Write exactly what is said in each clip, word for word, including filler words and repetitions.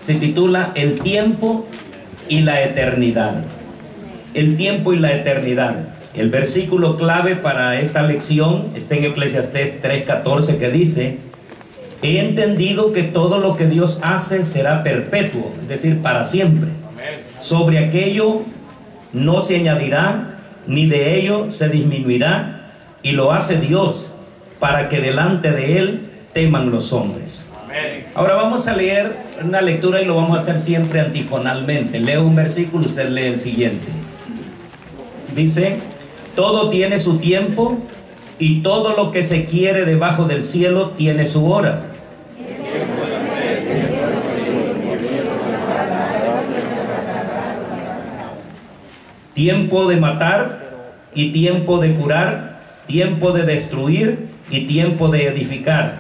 Se titula El tiempo y la eternidad. El tiempo y la eternidad. El versículo clave para esta lección está en Eclesiastés tres catorce, que dice: he entendido que todo lo que Dios hace será perpetuo, es decir, para siempre. Sobre aquello no se añadirá, ni de ello se disminuirá, y lo hace Dios, para que delante de Él teman los hombres. Ahora vamos a leer una lectura y lo vamos a hacer siempre antifonalmente. Leo un versículo, usted lee el siguiente. Dice: todo tiene su tiempo, y todo lo que se quiere debajo del cielo tiene su hora. Tiempo de matar y tiempo de curar, tiempo de destruir y tiempo de edificar.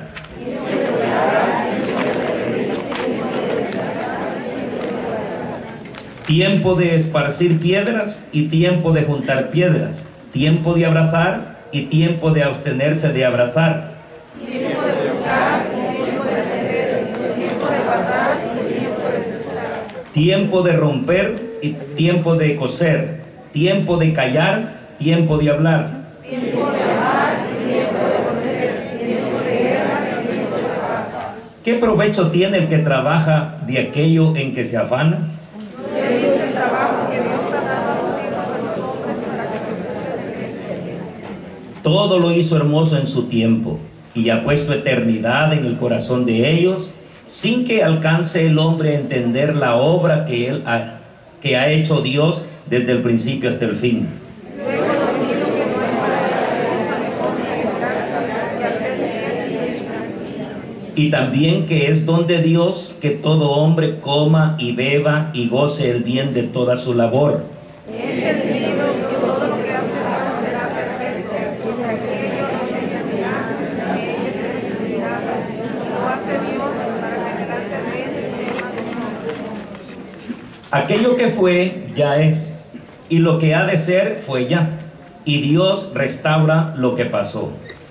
Tiempo de esparcir piedras y tiempo de juntar piedras. Tiempo de abrazar y tiempo de abstenerse de abrazar. Tiempo de buscar y tiempo de atender, tiempo de matar y tiempo de desesperar. Tiempo de romper y tiempo de coser. Tiempo de callar, tiempo de hablar. Tiempo de amar y tiempo de conocer, tiempo de guerra y tiempo de paz. ¿Qué provecho tiene el que trabaja de aquello en que se afana? He visto el trabajo que Dios ha dado a los hombres para que se beneficien. Todo lo hizo hermoso en su tiempo, y ha puesto eternidad en el corazón de ellos, sin que alcance el hombre a entender la obra que, él ha, que ha hecho Dios desde el principio hasta el fin. Luego conocido que no hay palabra hermosa de forma y gracia, y hacer bien y hecho. Y también que es don de Dios que todo hombre coma y beba y goce el bien de toda su labor. He entendido que todo lo que hace Dios será perfecto, y aquello no se añadirá, ni de ello se disminuirá. Lo hace Dios para que delante de Él teman los hombres. Aquello que fue ya es, y lo que ha de ser fue ya, y Dios restaura lo que pasó.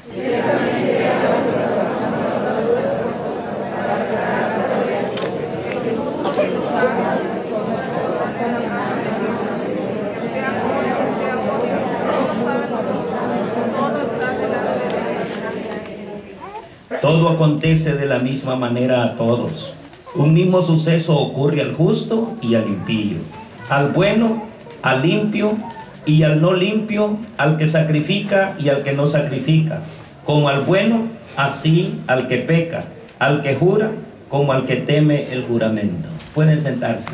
Todo acontece de la misma manera a todos. Un mismo suceso ocurre al justo y al impío, al bueno, al limpio y al no limpio, al que sacrifica y al que no sacrifica, como al bueno, así al que peca, al que jura, como al que teme el juramento. Pueden sentarse.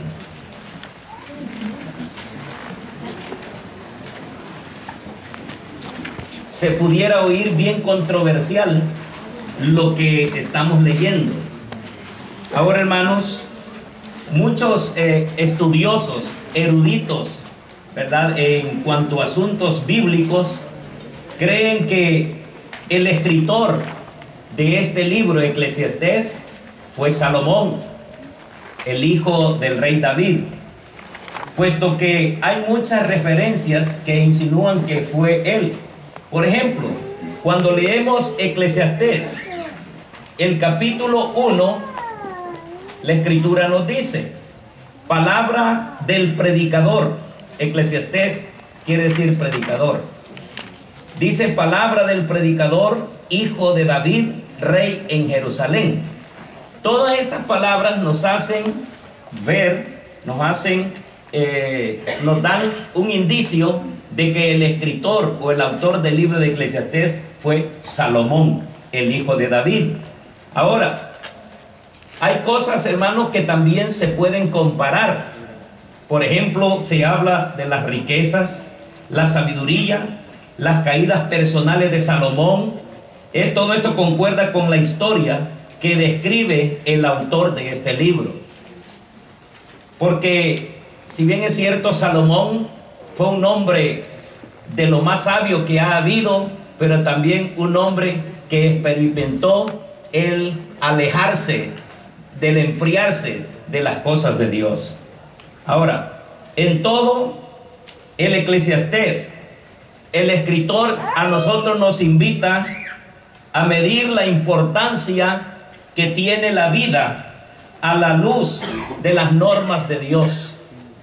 Se pudiera oír bien controversial lo que estamos leyendo. Ahora, hermanos, muchos eh, estudiosos, eruditos, ¿verdad?, en cuanto a asuntos bíblicos, creen que el escritor de este libro, Eclesiastés, fue Salomón, el hijo del rey David, puesto que hay muchas referencias que insinúan que fue él. Por ejemplo, cuando leemos Eclesiastés, el capítulo uno, la escritura nos dice: palabra del predicador. Eclesiastés quiere decir predicador. Dice: palabra del predicador, hijo de David, rey en Jerusalén. Todas estas palabras nos hacen ver, nos hacen, eh, nos dan un indicio de que el escritor o el autor del libro de Eclesiastés fue Salomón, el hijo de David. Ahora, hay cosas, hermanos, que también se pueden comparar. Por ejemplo, se habla de las riquezas, la sabiduría, las caídas personales de Salomón. Eh, todo esto concuerda con la historia que describe el autor de este libro. Porque, si bien es cierto, Salomón fue un hombre de lo más sabio que ha habido, pero también un hombre que experimentó el alejarse, del enfriarse de las cosas de Dios. Ahora, en todo el Eclesiastés, el escritor a nosotros nos invita a medir la importancia que tiene la vida a la luz de las normas de Dios.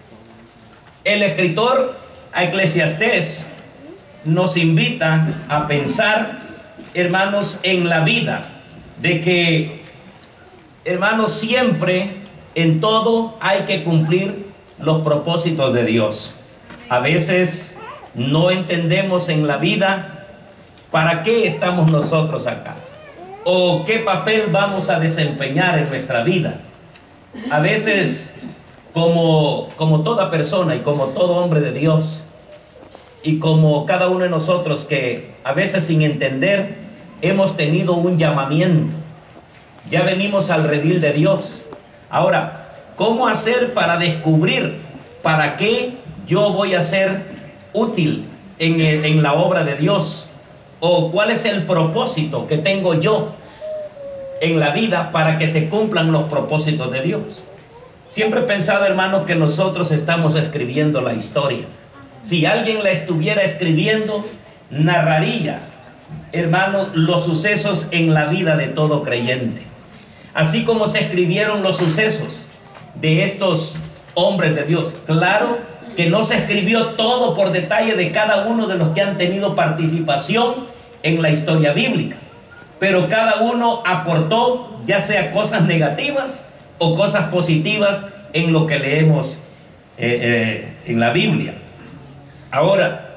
El escritor a Eclesiastés nos invita a pensar, hermanos, en la vida, de que, hermanos, siempre en todo hay que cumplir los propósitos de Dios. A veces no entendemos en la vida para qué estamos nosotros acá, o qué papel vamos a desempeñar en nuestra vida. A veces, como, como toda persona y como todo hombre de Dios, y como cada uno de nosotros que a veces sin entender hemos tenido un llamamiento, ya venimos al redil de Dios. Ahora, ¿cómo hacer para descubrir para qué yo voy a ser útil en, el, en la obra de Dios? ¿O cuál es el propósito que tengo yo en la vida para que se cumplan los propósitos de Dios? Siempre he pensado, hermanos, que nosotros estamos escribiendo la historia. Si alguien la estuviera escribiendo, narraría, hermanos, los sucesos en la vida de todo creyente. Así como se escribieron los sucesos de estos hombres de Dios. Claro que no se escribió todo por detalle de cada uno de los que han tenido participación en la historia bíblica, pero cada uno aportó, ya sea cosas negativas o cosas positivas en lo que leemos eh, eh, en la Biblia. Ahora,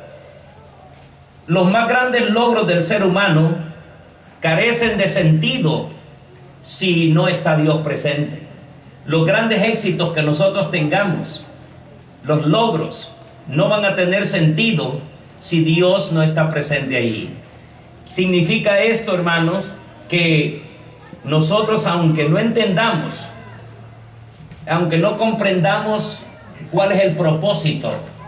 los más grandes logros del ser humano carecen de sentido si no está Dios presente. Los grandes éxitos que nosotros tengamos, los logros, no van a tener sentido si Dios no está presente ahí. Significa esto, hermanos, que nosotros, aunque no entendamos, aunque no comprendamos cuál es el propósito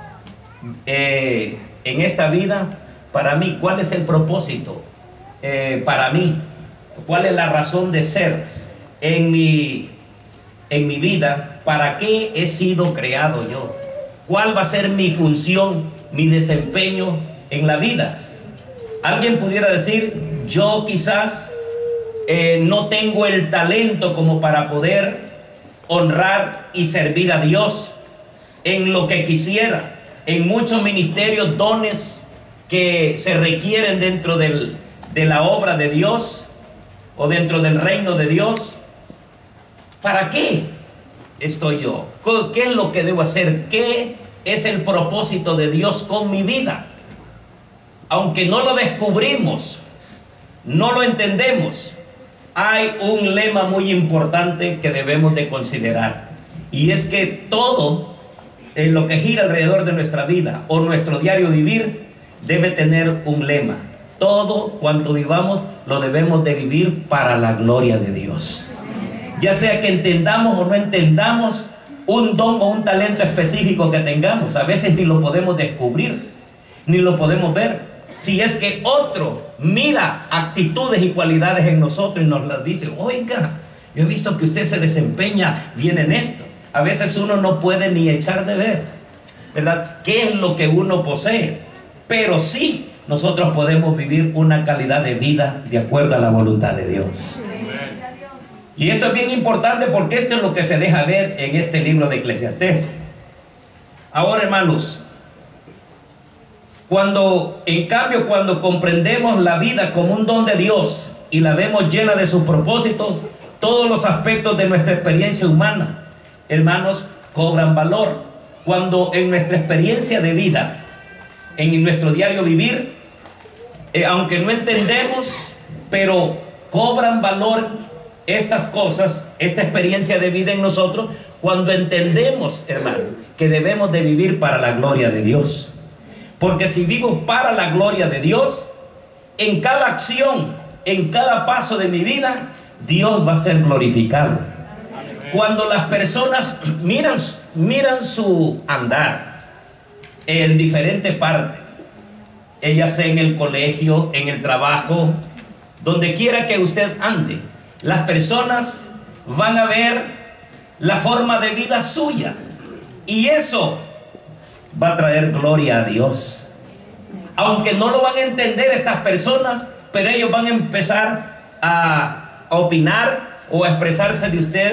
eh, en esta vida, para mí, cuál es el propósito eh, para mí, cuál es la razón de ser en mi, en mi vida, para qué he sido creado yo, cuál va a ser mi función, mi desempeño en la vida. Alguien pudiera decir, yo quizás eh, no tengo el talento como para poder honrar y servir a Dios en lo que quisiera, en muchos ministerios, dones que se requieren dentro del, de la obra de Dios o dentro del reino de Dios. ¿Para qué estoy yo? ¿Qué es lo que debo hacer? ¿Qué es el propósito de Dios con mi vida? Aunque no lo descubrimos, no lo entendemos, hay un lema muy importante que debemos de considerar, y es que todo en lo que gira alrededor de nuestra vida o nuestro diario vivir debe tener un lema. Todo cuanto vivamos lo debemos de vivir para la gloria de Dios. Ya sea que entendamos o no entendamos un don o un talento específico que tengamos, a veces ni lo podemos descubrir, ni lo podemos ver. Si es que otro mira actitudes y cualidades en nosotros y nos las dice, oiga, yo he visto que usted se desempeña bien en esto. A veces uno no puede ni echar de ver, ¿verdad?, qué es lo que uno posee. Pero sí, nosotros podemos vivir una calidad de vida de acuerdo a la voluntad de Dios. Y esto es bien importante porque esto es lo que se deja ver en este libro de Eclesiastés. Ahora, hermanos, cuando, en cambio, cuando comprendemos la vida como un don de Dios y la vemos llena de sus propósitos, todos los aspectos de nuestra experiencia humana, hermanos, cobran valor. Cuando en nuestra experiencia de vida, en nuestro diario vivir, eh, aunque no entendemos, pero cobran valor estas cosas, esta experiencia de vida en nosotros, cuando entendemos, hermano, que debemos de vivir para la gloria de Dios. Porque si vivo para la gloria de Dios, en cada acción, en cada paso de mi vida, Dios va a ser glorificado. Cuando las personas miran, miran su andar en diferentes partes, ella sea en el colegio, en el trabajo, donde quiera que usted ande, las personas van a ver la forma de vida suya, y eso va a traer gloria a Dios. Aunque no lo van a entender estas personas, pero ellos van a empezar a, a opinar o a expresarse de usted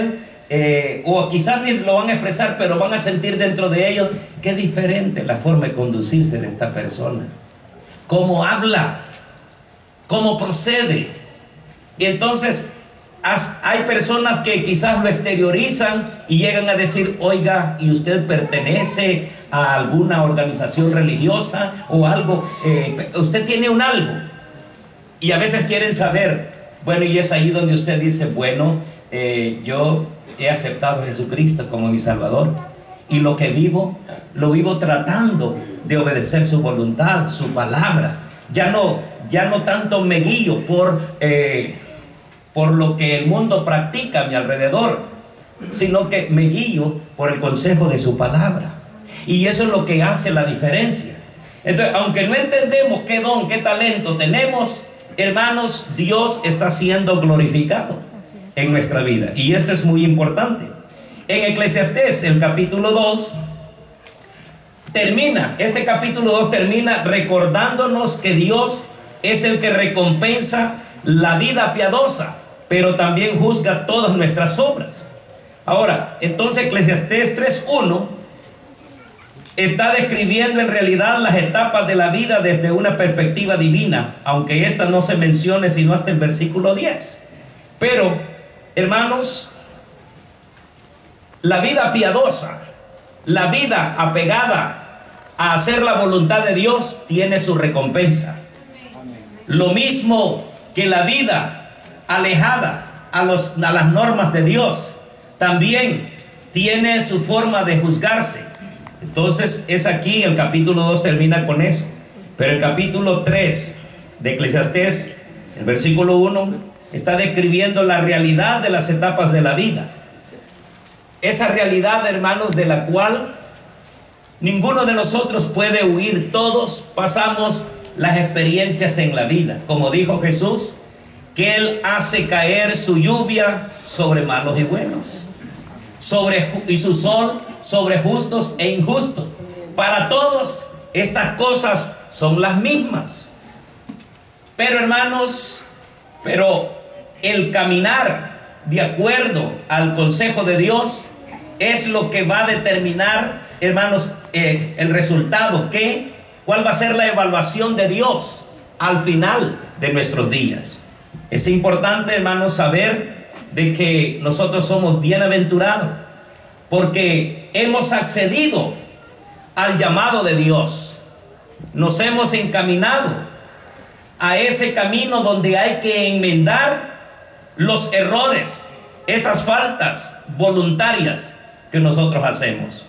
eh, o quizás ni lo van a expresar, pero van a sentir dentro de ellos que es diferente la forma de conducirse de esta persona, cómo habla, cómo procede. Y entonces hay personas que quizás lo exteriorizan y llegan a decir: oiga, ¿y usted pertenece a alguna organización religiosa o algo? Eh, usted tiene un algo. Y a veces quieren saber, bueno, y es ahí donde usted dice: bueno, eh, yo he aceptado a Jesucristo como mi Salvador, y lo que vivo, lo vivo tratando de obedecer su voluntad, su palabra. Ya no, ya no tanto me guío por... Eh, por lo que el mundo practica a mi alrededor, sino que me guío por el consejo de su palabra. Y eso es lo que hace la diferencia. Entonces, aunque no entendemos qué don, qué talento tenemos, hermanos, Dios está siendo glorificado en nuestra vida. Y esto es muy importante. En Eclesiastés, el capítulo dos, termina, este capítulo dos termina recordándonos que Dios es el que recompensa la vida piadosa, pero también juzga todas nuestras obras. Ahora, entonces Eclesiastés tres uno está describiendo en realidad las etapas de la vida desde una perspectiva divina, aunque esta no se mencione sino hasta el versículo diez. Pero, hermanos, la vida piadosa, la vida apegada a hacer la voluntad de Dios, tiene su recompensa. Lo mismo que la vida alejada a, los, a las normas de Dios, también tiene su forma de juzgarse. Entonces es aquí, el capítulo dos termina con eso. Pero el capítulo tres de Eclesiastés, el versículo uno, está describiendo la realidad de las etapas de la vida. Esa realidad, hermanos, de la cual ninguno de nosotros puede huir. Todos pasamos las experiencias en la vida. Como dijo Jesús, que Él hace caer su lluvia sobre malos y buenos, sobre, y su sol sobre justos e injustos. Para todos estas cosas son las mismas. Pero, hermanos, pero el caminar de acuerdo al consejo de Dios es lo que va a determinar, hermanos, eh, el resultado. ¿Qué? ¿Cuál va a ser la evaluación de Dios al final de nuestros días? Es importante, hermanos, saber de que nosotros somos bienaventurados porque hemos accedido al llamado de Dios. Nos hemos encaminado a ese camino donde hay que enmendar los errores, esas faltas voluntarias que nosotros hacemos.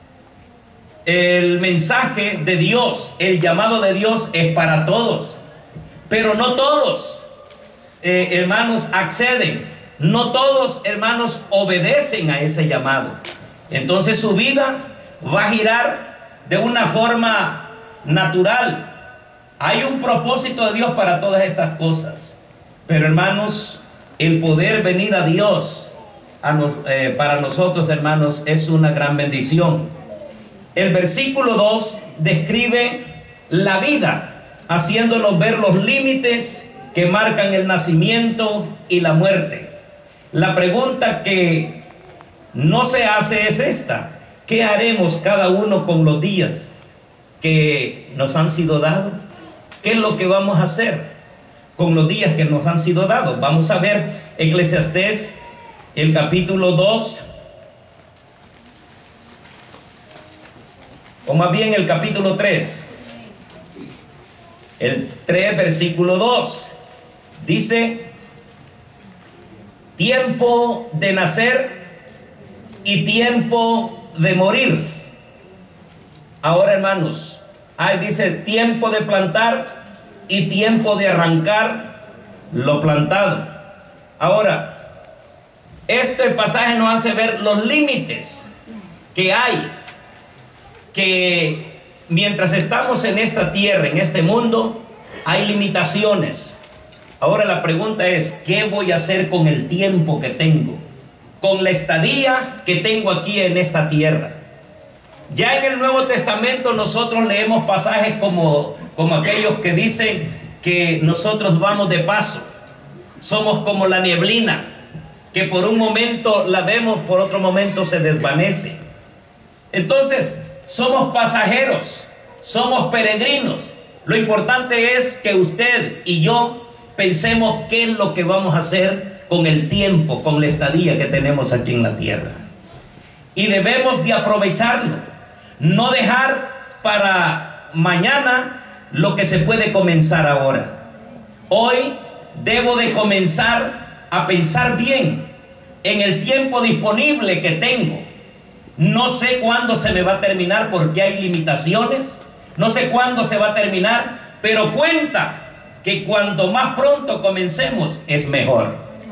El mensaje de Dios, el llamado de Dios es para todos, pero no todos, eh, hermanos, acceden. No todos, hermanos, obedecen a ese llamado. Entonces su vida va a girar de una forma natural. Hay un propósito de Dios para todas estas cosas. Pero, hermanos, el poder venir a Dios a nos, eh, para nosotros, hermanos, es una gran bendición. El versículo dos describe la vida, haciéndonos ver los límites que marcan el nacimiento y la muerte. La pregunta que no se hace es esta: ¿qué haremos cada uno con los días que nos han sido dados? ¿Qué es lo que vamos a hacer con los días que nos han sido dados? Vamos a ver Eclesiastés, el capítulo dos, o más bien el capítulo tres, el tres, versículo dos, dice: tiempo de nacer y tiempo de morir. Ahora, hermanos, ahí dice tiempo de plantar y tiempo de arrancar lo plantado. Ahora, este pasaje nos hace ver los límites que hay, que mientras estamos en esta tierra, en este mundo, hay limitaciones. Ahora la pregunta es: ¿qué voy a hacer con el tiempo que tengo? Con la estadía que tengo aquí en esta tierra. Ya en el Nuevo Testamento nosotros leemos pasajes como, como aquellos que dicen que nosotros vamos de paso. Somos como la neblina. que por un momento la vemos, por otro momento se desvanece. Entonces, somos pasajeros, somos peregrinos. Lo importante es que usted y yo pensemos qué es lo que vamos a hacer con el tiempo, con la estadía que tenemos aquí en la tierra. Y debemos de aprovecharlo, no dejar para mañana lo que se puede comenzar ahora. Hoy debo de comenzar a pensar bien en el tiempo disponible que tengo. No sé cuándo se me va a terminar porque hay limitaciones. No sé cuándo se va a terminar, pero cuenta que cuanto más pronto comencemos es mejor.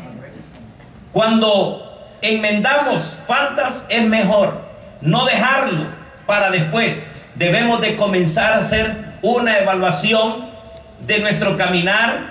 Cuando enmendamos faltas es mejor. No dejarlo para después. Debemos de comenzar a hacer una evaluación de nuestro caminar,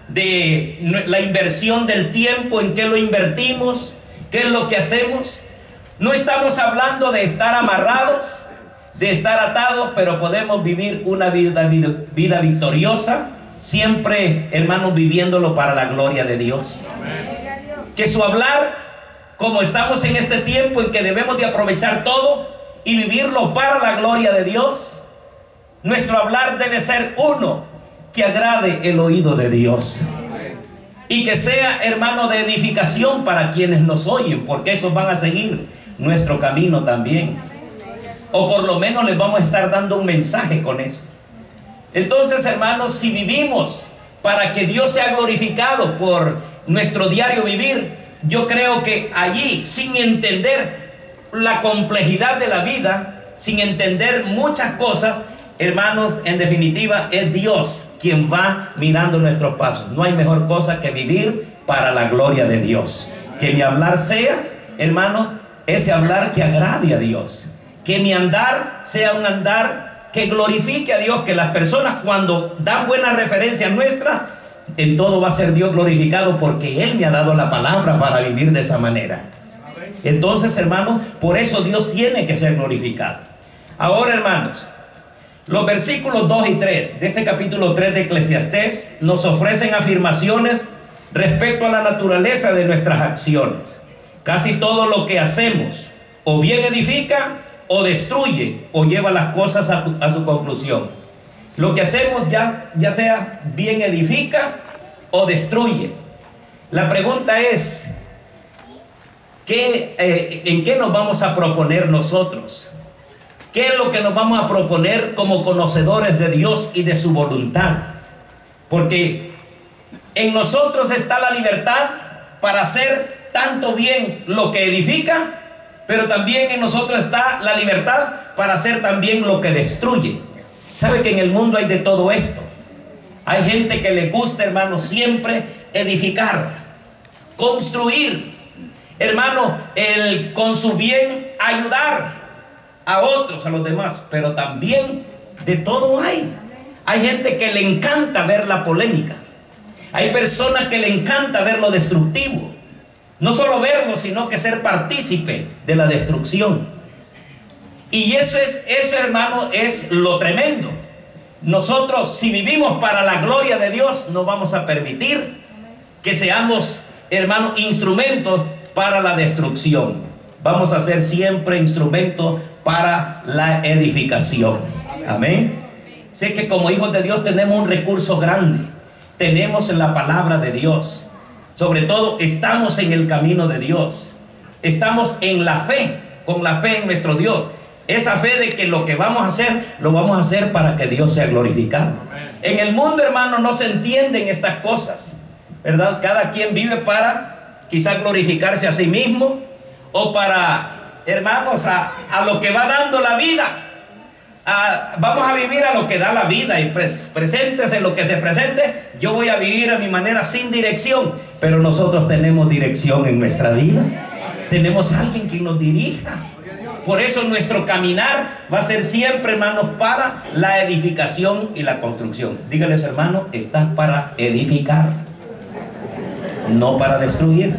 de la inversión del tiempo, en qué lo invertimos, qué es lo que hacemos. No estamos hablando de estar amarrados, de estar atados, pero podemos vivir una vida, vida, vida victoriosa, siempre, hermanos, viviéndolo para la gloria de Dios. Que su hablar, como estamos en este tiempo en que debemos de aprovechar todo y vivirlo para la gloria de Dios, nuestro hablar debe ser uno que agrade el oído de Dios y que sea, hermano, de edificación para quienes nos oyen, porque esos van a seguir nuestro camino también, o por lo menos les vamos a estar dando un mensaje con eso. Entonces, hermanos, si vivimos para que Dios sea glorificado por nuestro diario vivir, yo creo que allí, sin entender la complejidad de la vida, sin entender muchas cosas, hermanos, en definitiva es Dios quien va mirando nuestros pasos. No hay mejor cosa que vivir para la gloria de Dios. Que mi hablar sea, hermanos, ese hablar que agrade a Dios. Que mi andar sea un andar que glorifique a Dios. Que las personas, cuando dan buena referencia nuestra, en todo va a ser Dios glorificado, porque Él me ha dado la palabra para vivir de esa manera. Entonces, hermanos, por eso Dios tiene que ser glorificado. Ahora, hermanos, los versículos dos y tres de este capítulo tres de Eclesiastés nos ofrecen afirmaciones respecto a la naturaleza de nuestras acciones. Casi todo lo que hacemos o bien edifica o destruye o lleva las cosas a, a su conclusión. Lo que hacemos ya, ya sea bien edifica o destruye. La pregunta es, ¿qué, eh, ¿en qué nos vamos a proponer nosotros? ¿Qué es lo que nos vamos a proponer como conocedores de Dios y de su voluntad? Porque en nosotros está la libertad para hacer tanto bien lo que edifica, pero también en nosotros está la libertad para hacer también lo que destruye. ¿Sabe que en el mundo hay de todo esto? Hay gente que le gusta, hermano, siempre edificar, construir, hermano, el con su bien ayudar a otros, a los demás, pero también de todo hay. Hay gente que le encanta ver la polémica. Hay personas que le encanta ver lo destructivo. No solo verlo, sino que ser partícipe de la destrucción. Y eso es, eso, hermano, es lo tremendo. Nosotros, si vivimos para la gloria de Dios, no vamos a permitir que seamos, hermano, instrumentos para la destrucción. Vamos a ser siempre instrumentos para la edificación. Amén. Sé que como hijos de Dios tenemos un recurso grande. Tenemos la palabra de Dios. Sobre todo, estamos en el camino de Dios. Estamos en la fe, con la fe en nuestro Dios. Esa fe de que lo que vamos a hacer, lo vamos a hacer para que Dios sea glorificado. En el mundo, hermano, no se entienden estas cosas, ¿verdad? Cada quien vive para quizás glorificarse a sí mismo, o para, hermanos, a, a lo que va dando la vida. A, vamos a vivir a lo que da la vida y pres, preséntese lo que se presente. Yo voy a vivir a mi manera sin dirección, pero nosotros tenemos dirección en nuestra vida. Tenemos alguien que nos dirija. Por eso nuestro caminar va a ser siempre, hermanos, para la edificación y la construcción. Dígales, hermano, están para edificar, no para destruir.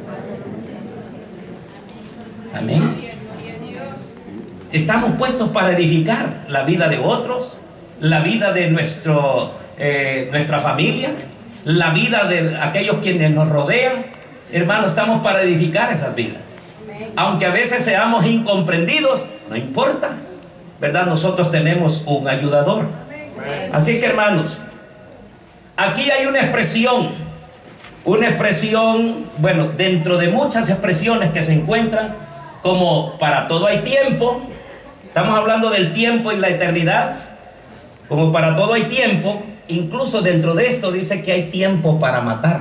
Amén. Estamos puestos para edificar la vida de otros, la vida de nuestro, eh, nuestra familia, la vida de aquellos quienes nos rodean. Hermanos, estamos para edificar esas vidas. Aunque a veces seamos incomprendidos, no importa, ¿verdad? Nosotros tenemos un ayudador. Así que, hermanos, aquí hay una expresión, una expresión, bueno, dentro de muchas expresiones que se encuentran, como para todo hay tiempo. Estamos hablando del tiempo y la eternidad. Como para todo hay tiempo. Incluso dentro de esto dice que hay tiempo para matar.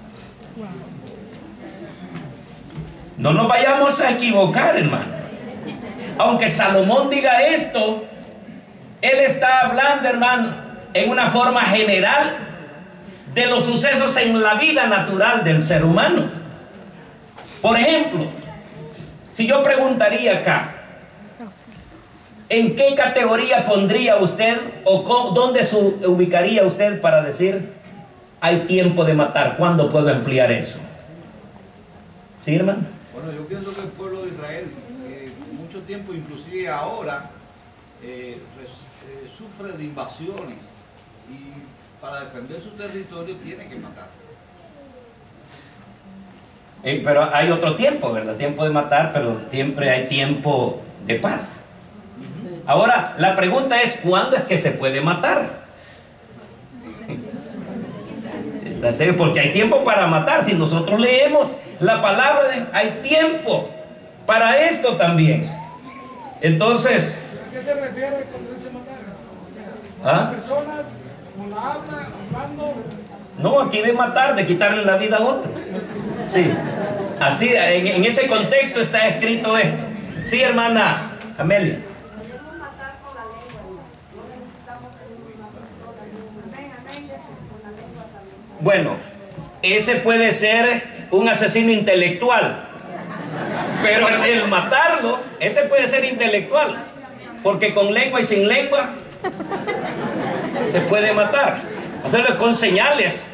No nos vayamos a equivocar, hermano. Aunque Salomón diga esto, él está hablando, hermano, en una forma general de los sucesos en la vida natural del ser humano. Por ejemplo, si yo preguntaría acá, ¿en qué categoría pondría usted o cómo, dónde se ubicaría usted para decir hay tiempo de matar? ¿Cuándo puedo emplear eso? ¿Sí, hermano? Bueno, yo pienso que el pueblo de Israel, eh, mucho tiempo, inclusive ahora, eh, res, eh, sufre de invasiones y para defender su territorio tiene que matar. Eh, pero hay otro tiempo, ¿verdad? Tiempo de matar, pero siempre hay tiempo de paz. Ahora, la pregunta es, ¿cuándo es que se puede matar? ¿Está en serio? Porque hay tiempo para matar. Si nosotros leemos la palabra, de, hay tiempo para esto también. Entonces, ¿a qué se refiere cuando dice matar? O sea, ¿ah? personas con la habla, hablando. No, aquí de matar, de quitarle la vida a otro. Sí, así, en, en ese contexto está escrito esto. Sí, hermana Amelia. Bueno, ese puede ser un asesino intelectual, pero el, el matarlo, ese puede ser intelectual, porque con lengua y sin lengua se puede matar. Hacerlo con señales,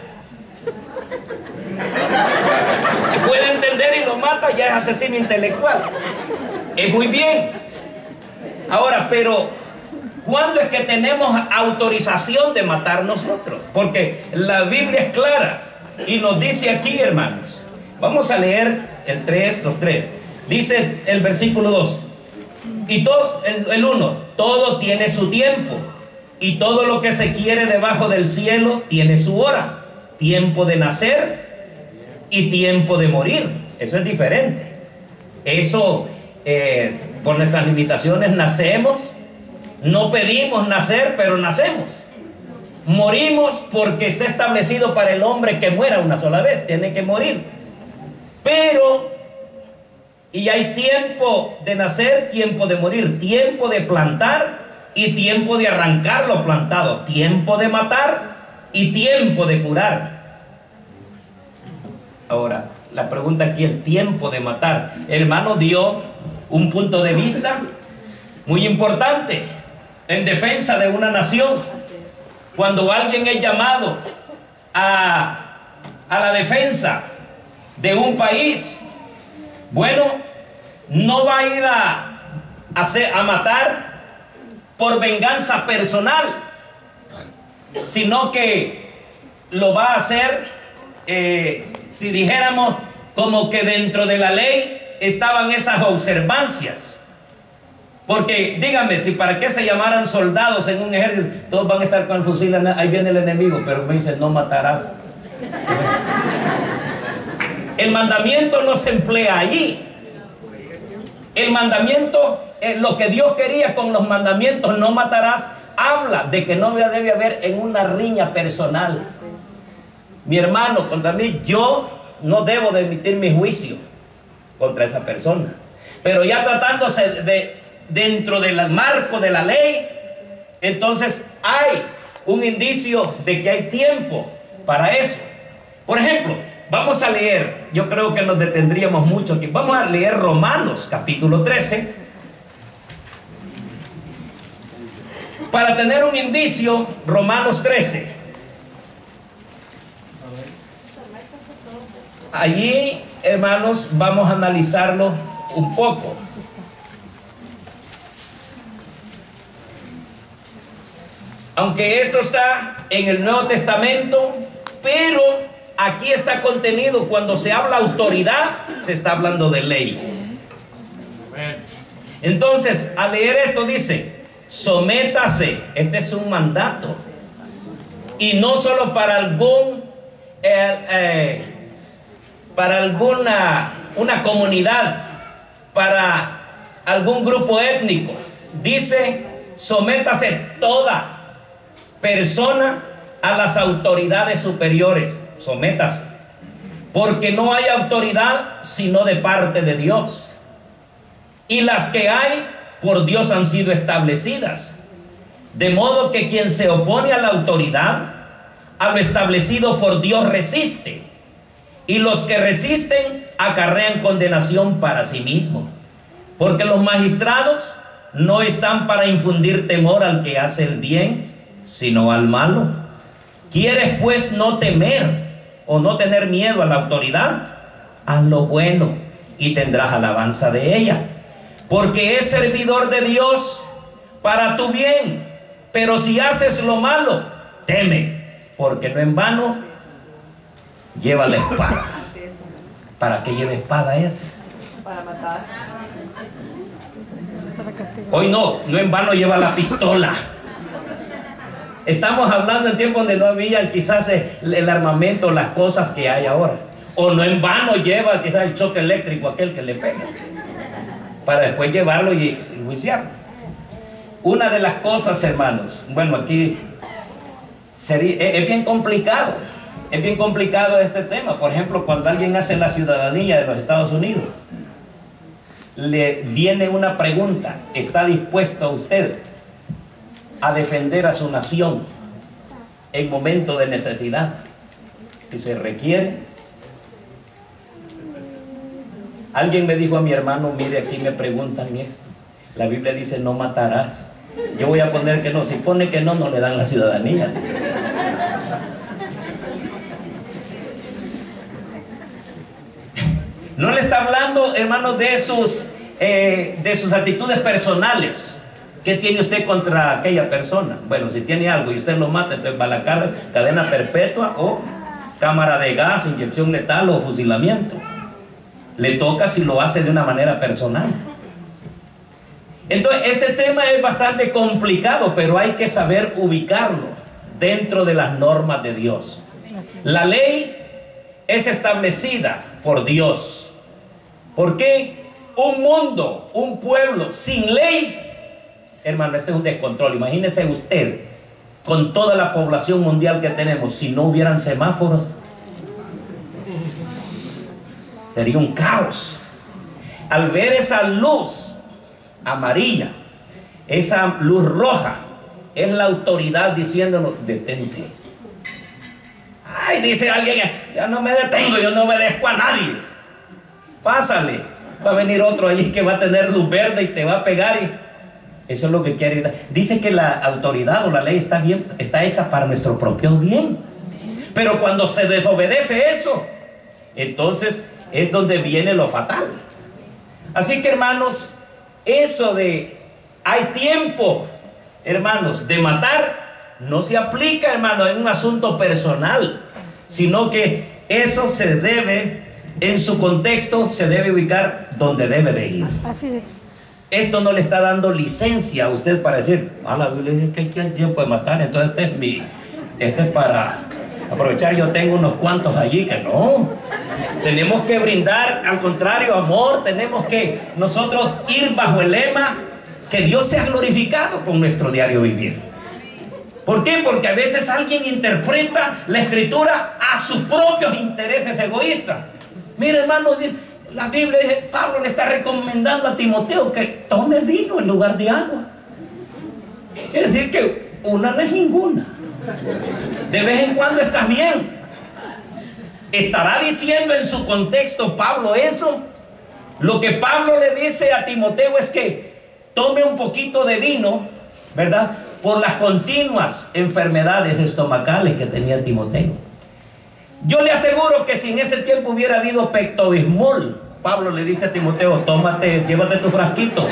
puede entender y lo mata, ya es asesino intelectual. Es muy bien. Ahora, pero ¿cuándo es que tenemos autorización de matar nosotros? Porque la Biblia es clara y nos dice aquí, hermanos. Vamos a leer el tres, los tres. Dice el versículo dos. Y todo, el uno, todo tiene su tiempo. Y todo lo que se quiere debajo del cielo tiene su hora. Tiempo de nacer y tiempo de morir. Eso es diferente. Eso, eh, por nuestras limitaciones, nacemos. No pedimos nacer, pero nacemos. Morimos porque está establecido para el hombre que muera una sola vez. Tiene que morir. Pero, y hay tiempo de nacer, tiempo de morir, tiempo de plantar y tiempo de arrancar lo plantado, tiempo de matar y tiempo de curar. Ahora, la pregunta aquí, el tiempo de matar. El hermano dio un punto de vista muy importante en defensa de una nación. Cuando alguien es llamado a, a la defensa de un país, bueno, no va a ir a, a, hacer, a matar por venganza personal, sino que lo va a hacer, eh, si dijéramos, como que dentro de la ley estaban esas observancias. Porque díganme, si para qué se llamaran soldados en un ejército, todos van a estar con el fusil, ahí viene el enemigo, pero me dicen, no matarás. El mandamiento no se emplea allí. El mandamiento, eh, lo que Dios quería con los mandamientos, no matarás, habla de que no debe haber en una riña personal. Mi hermano contra mí, yo no debo de emitir mi juicio contra esa persona. Pero ya tratándose de dentro del marco de la ley, entonces hay un indicio de que hay tiempo para eso. Por ejemplo, vamos a leer, yo creo que nos detendríamos mucho aquí, vamos a leer Romanos capítulo trece, para tener un indicio. Romanos trece. Allí, hermanos, vamos a analizarlo un poco. Aunque esto está en el Nuevo Testamento, pero aquí está contenido, cuando se habla autoridad, se está hablando de ley. Entonces, al leer esto dice, sométase, este es un mandato. Y no solo para algún, eh, eh, para alguna una comunidad, para algún grupo étnico. Dice, sométase toda persona a las autoridades superiores. Sométase. Porque no hay autoridad sino de parte de Dios. Y las que hay, por Dios han sido establecidas. De modo que quien se opone a la autoridad, a lo establecido por Dios resiste. Y los que resisten acarrean condenación para sí mismos. Porque los magistrados no están para infundir temor al que hace el bien, sino al malo. ¿Quieres pues no temer o no tener miedo a la autoridad? Haz lo bueno y tendrás alabanza de ella. Porque es servidor de Dios para tu bien. Pero si haces lo malo, teme, porque no en vano lleva la espada. ¿Para qué lleva espada ese? Para matar. Hoy no, no en vano lleva la pistola. Estamos hablando en tiempos donde no había quizás el armamento, las cosas que hay ahora. O no en vano lleva quizás el choque eléctrico, aquel que le pega, para después llevarlo y, y juiciarlo. Una de las cosas, hermanos, bueno, aquí sería, es, es bien complicado, es bien complicado este tema. Por ejemplo, cuando alguien hace la ciudadanía de los Estados Unidos, le viene una pregunta: ¿está dispuesto usted a defender a su nación en momento de necesidad? Si se requiere. Alguien me dijo a mi hermano, mire, aquí me preguntan esto, la Biblia dice no matarás. Yo voy a poner que no, si pone que no, no le dan la ciudadanía. No le está hablando, hermanos, de sus, eh, de sus actitudes personales. ¿Qué tiene usted contra aquella persona? Bueno, si tiene algo y usted lo mata, entonces va a la cárcel, cadena perpetua o cámara de gas, inyección letal o fusilamiento. Le toca si lo hace de una manera personal. Entonces, este tema es bastante complicado, pero hay que saber ubicarlo dentro de las normas de Dios. La ley es establecida por Dios. ¿Por qué? Un mundo, un pueblo sin ley, hermano, este es un descontrol. Imagínese usted, con toda la población mundial que tenemos, si no hubieran semáforos, sería un caos. Al ver esa luz amarilla, esa luz roja, es la autoridad diciéndonos, detente. Ay, dice alguien, ya no me detengo, yo no obedezco a nadie. Pásale, va a venir otro allí que va a tener luz verde y te va a pegar. Y eso es lo que quiere evitar. Dice que la autoridad o la ley está bien, está hecha para nuestro propio bien. Pero cuando se desobedece eso, entonces es donde viene lo fatal. Así que, hermanos, eso de hay tiempo, hermanos, de matar, no se aplica, hermano, en un asunto personal, sino que eso se debe, en su contexto, se debe ubicar donde debe de ir. Así es. Esto no le está dando licencia a usted para decir, ah, la Biblia dice que hay tiempo de matar, entonces este es mi, este es para aprovechar, yo tengo unos cuantos allí. Que no, tenemos que brindar, al contrario, amor. Tenemos que nosotros ir bajo el lema que Dios sea glorificado con nuestro diario vivir. ¿Por qué? Porque a veces alguien interpreta la escritura a sus propios intereses egoístas. Mira, hermano, la Biblia dice, Pablo le está recomendando a Timoteo que tome vino en lugar de agua. Es decir, que una no es ninguna. De vez en cuando estás bien. ¿Estará diciendo en su contexto Pablo eso? Lo que Pablo le dice a Timoteo es que tome un poquito de vino, ¿verdad?, por las continuas enfermedades estomacales que tenía Timoteo. Yo le aseguro que si en ese tiempo hubiera habido Pepto-Bismol, Pablo le dice a Timoteo, tómate, llévate tu frasquito.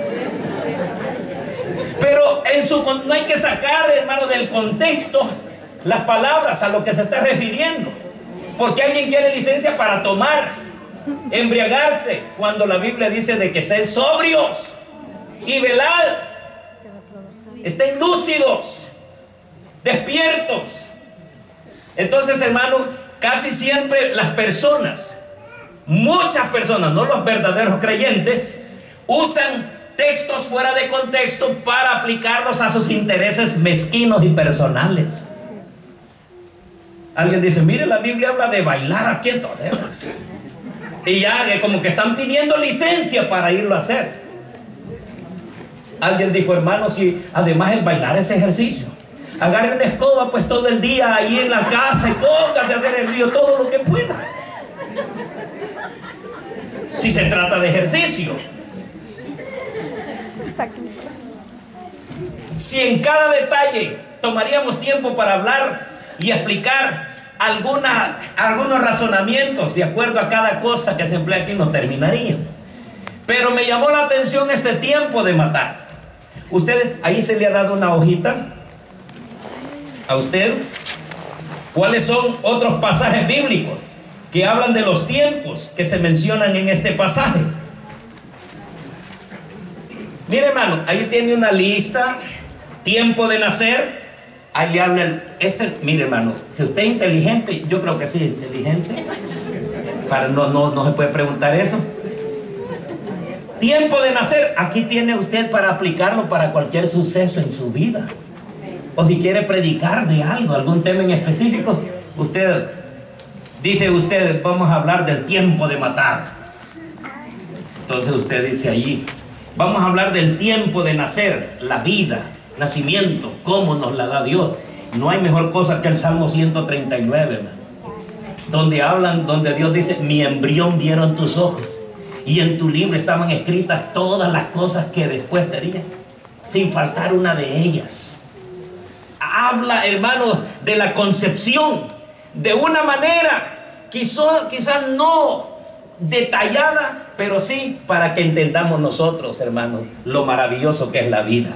Pero en su, no hay que sacar, hermano, del contexto las palabras a lo que se está refiriendo. ¿Por qué alguien quiere licencia para tomar, embriagarse, cuando la Biblia dice de que sed sobrios y velad? Estén lúcidos, despiertos. Entonces, hermanos, casi siempre las personas, muchas personas, no los verdaderos creyentes, usan textos fuera de contexto para aplicarlos a sus intereses mezquinos y personales. Alguien dice, mire, la Biblia habla de bailar aquí en toderas. Y ya como que están pidiendo licencia para irlo a hacer. Alguien dijo, hermano, si además el bailar es ejercicio, agarre una escoba pues todo el día ahí en la casa y póngase a hacer el río todo lo que pueda. Si se trata de ejercicio. Si en cada detalle tomaríamos tiempo para hablar y explicar alguna, algunos razonamientos de acuerdo a cada cosa que se emplea aquí, no terminarían. Pero me llamó la atención este tiempo de matar. Usted, ahí se le ha dado una hojita a usted. ¿Cuáles son otros pasajes bíblicos que hablan de los tiempos que se mencionan en este pasaje? Mire, hermano, ahí tiene una lista. Tiempo de nacer. Ahí le habla el, este, mire, hermano, si usted es inteligente, yo creo que sí, inteligente. Para, no, no, no se puede preguntar eso. Tiempo de nacer, aquí tiene usted para aplicarlo para cualquier suceso en su vida. O si quiere predicar de algo, algún tema en específico, usted dice, usted, vamos a hablar del tiempo de matar. Entonces usted dice allí, vamos a hablar del tiempo de nacer, la vida, nacimiento, cómo nos la da Dios. No hay mejor cosa que el Salmo ciento treinta y nueve, hermano, donde hablan, donde Dios dice, mi embrión vieron tus ojos, y en tu libro estaban escritas todas las cosas que después serían, sin faltar una de ellas. Habla, hermano, de la concepción de una manera quizás, quizás no detallada, pero sí para que entendamos nosotros, hermanos, lo maravilloso que es la vida.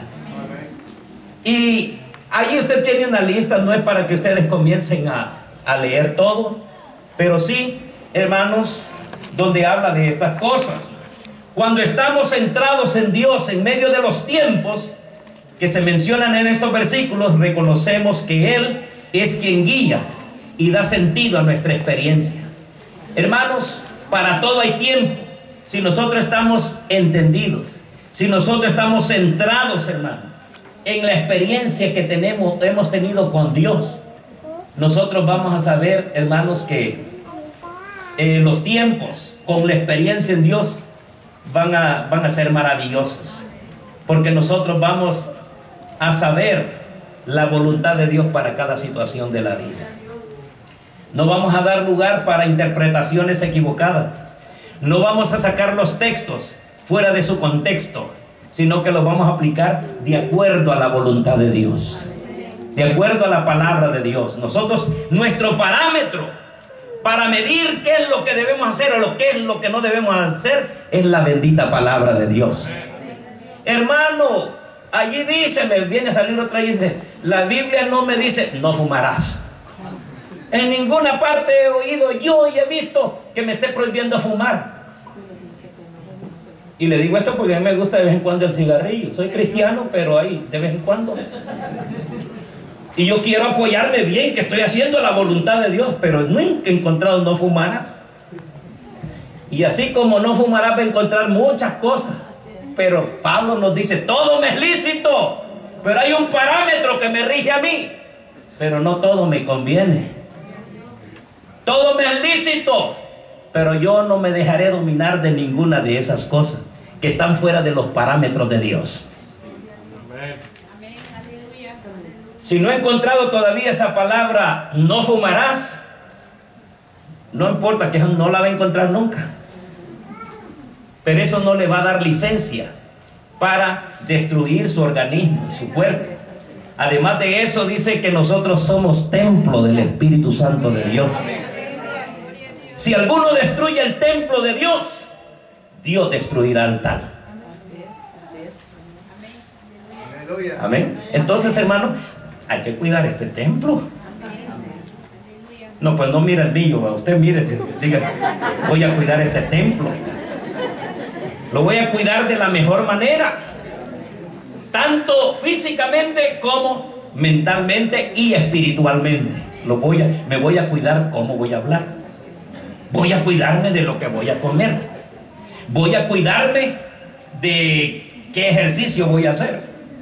Y ahí usted tiene una lista, no es para que ustedes comiencen a, a leer todo, pero sí, hermanos, donde habla de estas cosas. Cuando estamos centrados en Dios en medio de los tiempos que se mencionan en estos versículos, reconocemos que Él es quien guía y da sentido a nuestra experiencia. Hermanos, para todo hay tiempo. Si nosotros estamos entendidos, si nosotros estamos centrados, hermanos, en la experiencia que tenemos, hemos tenido con Dios, nosotros vamos a saber, hermanos, que eh, los tiempos con la experiencia en Dios van a, van a ser maravillosos, porque nosotros vamos a saber la voluntad de Dios para cada situación de la vida. No vamos a dar lugar para interpretaciones equivocadas. No vamos a sacar los textos fuera de su contexto, sino que los vamos a aplicar de acuerdo a la voluntad de Dios, de acuerdo a la palabra de Dios. Nosotros, nuestro parámetro para medir qué es lo que debemos hacer o lo que es lo que no debemos hacer es la bendita palabra de Dios. Hermano, allí dice, me viene a salir otra y dice, la Biblia no me dice, no fumarás. En ninguna parte he oído yo y he visto que me esté prohibiendo fumar. Y le digo esto porque a mí me gusta de vez en cuando el cigarrillo. Soy cristiano, pero ahí de vez en cuando. Y yo quiero apoyarme bien, que estoy haciendo la voluntad de Dios, pero nunca he encontrado no fumarás. Y así como no fumarás, va a encontrar muchas cosas. Pero Pablo nos dice, todo me es lícito, pero hay un parámetro que me rige a mí. Pero no todo me conviene. Todo me es lícito, pero yo no me dejaré dominar de ninguna de esas cosas que están fuera de los parámetros de Dios. Amén. Si no he encontrado todavía esa palabra, no fumarás, no importa, que no la va a encontrar nunca. Pero eso no le va a dar licencia para destruir su organismo y su cuerpo. Además de eso, dice que nosotros somos templo del Espíritu Santo de Dios. Si alguno destruye el templo de Dios, Dios destruirá el tal. Amén. Entonces, hermano, hay que cuidar este templo. No, pues no mira el niño, usted mire, diga, voy a cuidar este templo. Lo voy a cuidar de la mejor manera, tanto físicamente como mentalmente y espiritualmente. Lo voy a, me voy a cuidar cómo voy a hablar. Voy a cuidarme de lo que voy a comer. Voy a cuidarme de qué ejercicio voy a hacer.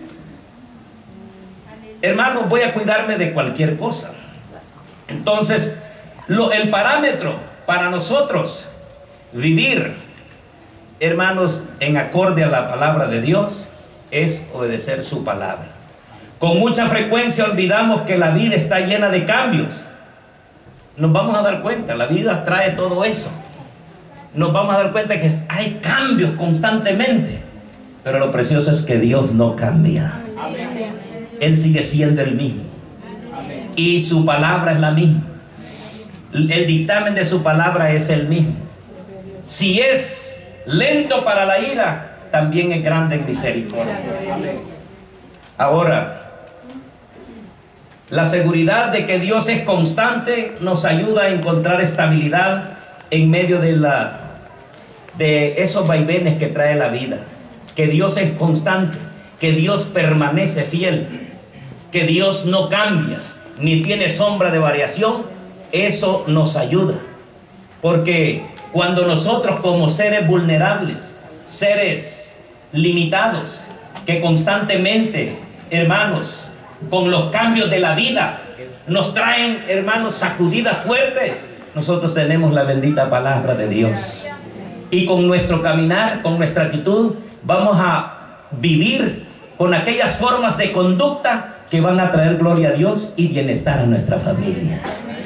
Hermanos, voy a cuidarme de cualquier cosa. Entonces, lo, el parámetro para nosotros vivir, hermanos, en acorde a la palabra de Dios, es obedecer su palabra. Con mucha frecuencia olvidamos que la vida está llena de cambios. Nos vamos a dar cuenta, la vida trae todo eso. Nos vamos a dar cuenta que hay cambios constantemente. Pero lo precioso es que Dios no cambia. Él sigue siendo el mismo. Y su palabra es la misma. El dictamen de su palabra es el mismo. Si es lento para la ira, también es grande en misericordia. Ahora, la seguridad de que Dios es constante nos ayuda a encontrar estabilidad en medio de, la, de esos vaivenes que trae la vida. Que Dios es constante, que Dios permanece fiel, que Dios no cambia, ni tiene sombra de variación. Eso nos ayuda. Porque cuando nosotros como seres vulnerables, seres limitados, que constantemente, hermanos, con los cambios de la vida nos traen, hermanos, sacudidas fuertes, nosotros tenemos la bendita palabra de Dios, y con nuestro caminar, con nuestra actitud, vamos a vivir con aquellas formas de conducta que van a traer gloria a Dios y bienestar a nuestra familia.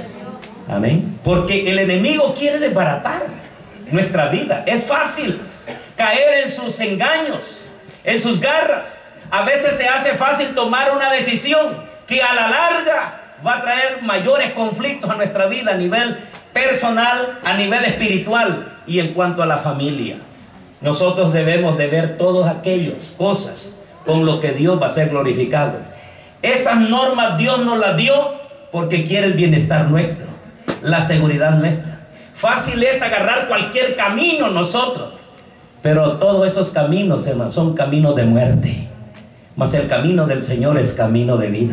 Amén. Porque el enemigo quiere desbaratar nuestra vida. Es fácil caer en sus engaños, en sus garras. A veces se hace fácil tomar una decisión que a la larga va a traer mayores conflictos a nuestra vida a nivel personal, a nivel espiritual y en cuanto a la familia. Nosotros debemos de ver todas aquellas cosas con lo que Dios va a ser glorificado. Estas normas Dios nos las dio porque quiere el bienestar nuestro, la seguridad nuestra. Fácil es agarrar cualquier camino nosotros, pero todos esos caminos, hermanos, son caminos de muerte. Mas el camino del Señor es camino de vida.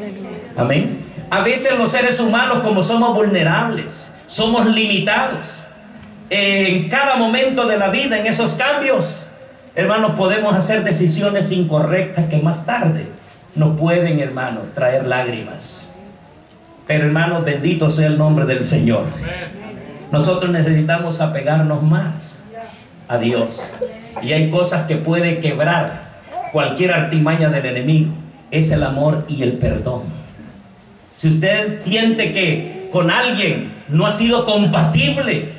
Amén. A veces los seres humanos, como somos vulnerables, somos limitados, en cada momento de la vida, en esos cambios, hermanos, podemos hacer decisiones incorrectas que más tarde nos pueden, hermanos, traer lágrimas. Pero, hermanos, bendito sea el nombre del Señor. Nosotros necesitamos apegarnos más a Dios. Y hay cosas que puede quebrar cualquier artimaña del enemigo. Es el amor y el perdón. Si usted siente que con alguien no ha sido compatible,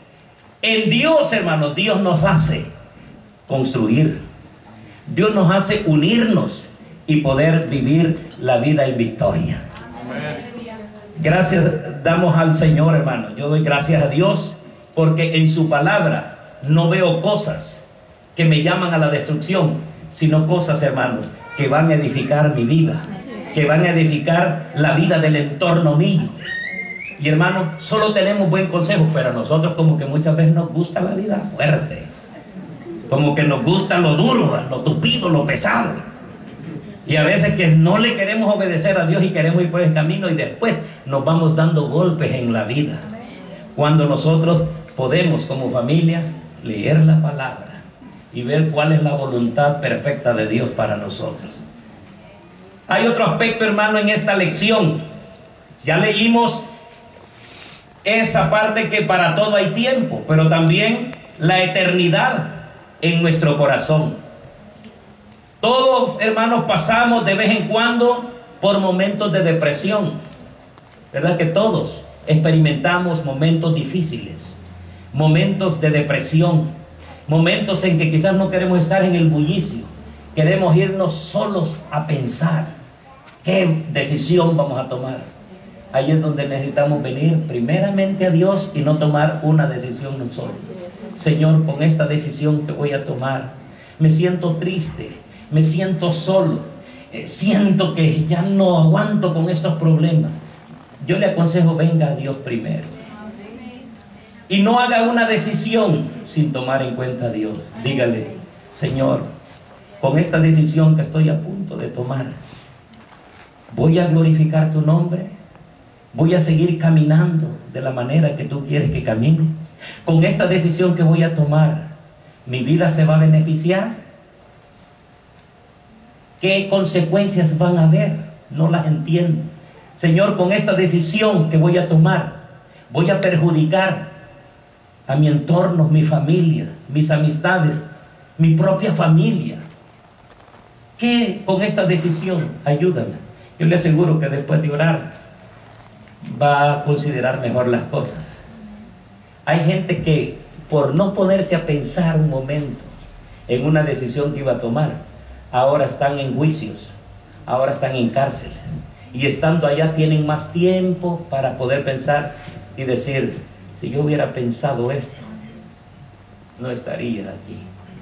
en Dios, hermanos, Dios nos hace construir. Dios nos hace unirnos y poder vivir la vida en victoria. Gracias damos al Señor, hermano. Yo doy gracias a Dios porque en su palabra no veo cosas que me llaman a la destrucción, sino cosas, hermanos, que van a edificar mi vida, que van a edificar la vida del entorno mío. Y, hermanos, solo tenemos buen consejo, pero a nosotros como que muchas veces nos gusta la vida fuerte, como que nos gusta lo duro, lo tupido, lo pesado. Y a veces que no le queremos obedecer a Dios y queremos ir por el camino y después nos vamos dando golpes en la vida. Cuando nosotros podemos como familia leer la palabra y ver cuál es la voluntad perfecta de Dios para nosotros. Hay otro aspecto, hermano, en esta lección. Ya leímos esa parte que para todo hay tiempo, pero también la eternidad en nuestro corazón. Todos, hermanos, pasamos de vez en cuando por momentos de depresión, ¿verdad? Que todos experimentamos momentos difíciles, momentos de depresión, momentos en que quizás no queremos estar en el bullicio, queremos irnos solos a pensar qué decisión vamos a tomar. Ahí es donde necesitamos venir primeramente a Dios y no tomar una decisión nosotros. Señor, con esta decisión que voy a tomar, me siento triste, me siento solo, eh, siento que ya no aguanto con estos problemas. yo le aconsejo, venga a Dios primero. Y no haga una decisión sin tomar en cuenta a Dios. Dígale, Señor, con esta decisión que estoy a punto de tomar, voy a glorificar tu nombre, voy a seguir caminando de la manera que tú quieres que camine. Con esta decisión que voy a tomar, mi vida se va a beneficiar. ¿Qué consecuencias van a haber? No las entiendo. Señor, con esta decisión que voy a tomar, voy a perjudicar a mi entorno, mi familia, mis amistades, mi propia familia. ¿Qué con esta decisión? Ayúdame. Yo le aseguro que después de orar va a considerar mejor las cosas. Hay gente que por no ponerse a pensar un momento en una decisión que iba a tomar, ahora están en juicios, ahora están en cárceles, y estando allá tienen más tiempo para poder pensar y decir, si yo hubiera pensado esto, no estaría aquí.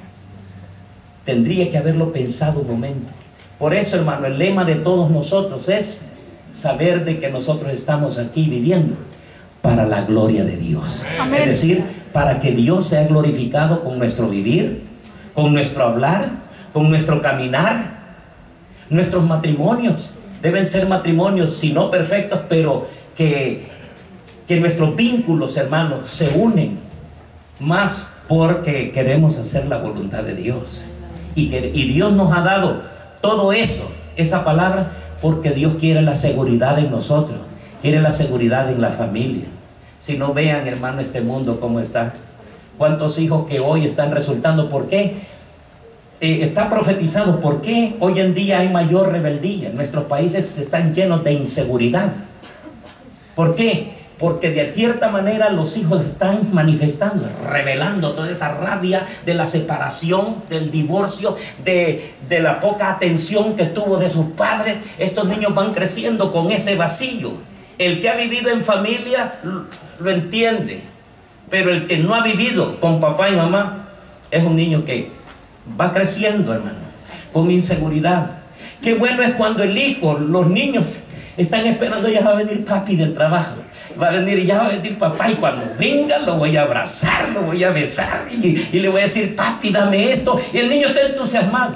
Tendría que haberlo pensado un momento. Por eso, hermano, el lema de todos nosotros es saber de que nosotros estamos aquí viviendo para la gloria de Dios. Amén. Es decir, para que Dios sea glorificado con nuestro vivir, con nuestro hablar, con nuestro caminar. Nuestros matrimonios deben ser matrimonios, si no perfectos, pero que, que nuestros vínculos, hermanos, se unen más porque queremos hacer la voluntad de Dios. Y, que, y Dios nos ha dado todo eso, esa palabra, porque Dios quiere la seguridad en nosotros, quiere la seguridad en la familia. Si no, vean, hermano, este mundo cómo está. Cuántos hijos que hoy están resultando. ¿Por qué? Eh, está profetizado. ¿Por qué hoy en día hay mayor rebeldía? Nuestros países están llenos de inseguridad. ¿Por qué? Porque de cierta manera los hijos están manifestando, revelando toda esa rabia de la separación, del divorcio, de, de la poca atención que tuvo de sus padres. Estos niños van creciendo con ese vacío. El que ha vivido en familia lo, lo entiende, pero el que no ha vivido con papá y mamá es un niño que va creciendo, hermano, con inseguridad. Qué bueno es cuando el hijo, los niños están esperando, ya va a venir papi del trabajo, va a venir y ya va a venir papá, y cuando venga lo voy a abrazar, lo voy a besar y, y le voy a decir, papi, dame esto, y el niño está entusiasmado.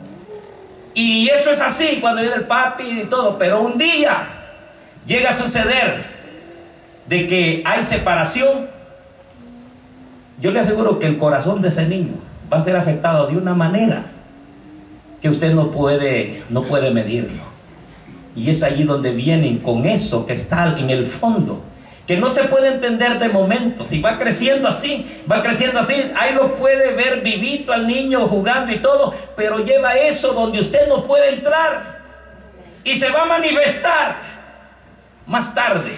Y eso es así cuando viene el papi y todo, pero un día llega a suceder de que hay separación. Yo le aseguro que el corazón de ese niño va a ser afectado de una manera que usted no puede, no puede medirlo. Y es allí donde vienen con eso que está en el fondo, que no se puede entender de momento. Si va creciendo así, va creciendo así, ahí lo puede ver vivito al niño jugando y todo, pero lleva eso donde usted no puede entrar y se va a manifestar más tarde.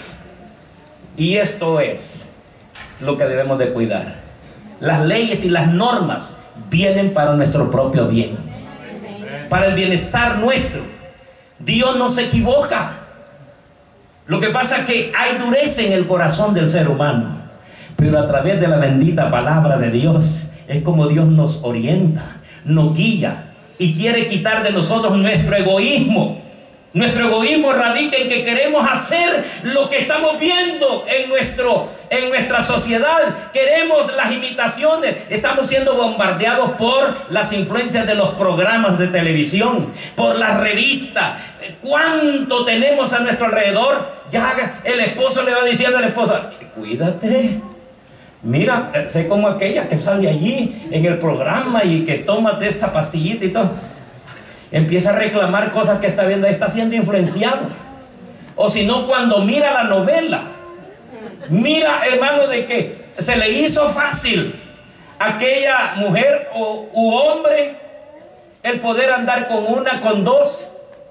Y esto es lo que debemos de cuidar. Las leyes y las normas vienen para nuestro propio bien, para el bienestar nuestro. Dios no se equivoca. Lo que pasa es que hay dureza en el corazón del ser humano, pero a través de la bendita palabra de Dios es como Dios nos orienta, nos guía y quiere quitar de nosotros nuestro egoísmo. Nuestro egoísmo radica en que queremos hacer lo que estamos viendo en, nuestro, en nuestra sociedad. Queremos las imitaciones. Estamos siendo bombardeados por las influencias de los programas de televisión, por las revistas. ¿Cuánto tenemos a nuestro alrededor? Ya el esposo le va diciendo a la esposa, cuídate. Mira, sé como aquella que sale allí en el programa y que tómate esta pastillita y todo. Empieza a reclamar cosas que está viendo, está siendo influenciado. O si no, cuando mira la novela, mira, hermano, de que se le hizo fácil a aquella mujer o, u hombre el poder andar con una, con dos.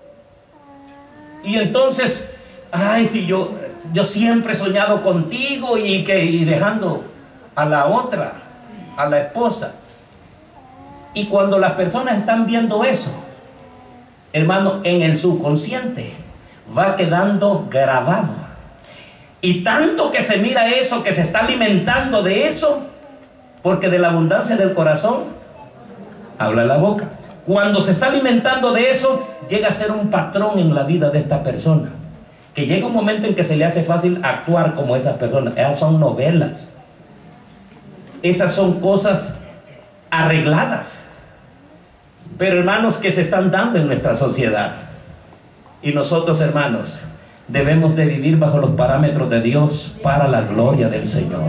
Y entonces, ay, si yo, yo siempre he soñado contigo, y, que, y dejando a la otra, a la esposa. Y cuando las personas están viendo eso, hermano, en el subconsciente va quedando grabado. Y tanto que se mira eso, que se está alimentando de eso, porque de la abundancia del corazón habla la boca. Cuando se está alimentando de eso, llega a ser un patrón en la vida de esta persona. que llega un momento en que se le hace fácil actuar como esas personas. Esas son novelas. Esas son cosas arregladas. Pero hermanos, que se están dando en nuestra sociedad. Y nosotros, hermanos, debemos de vivir bajo los parámetros de Dios para la gloria del Señor.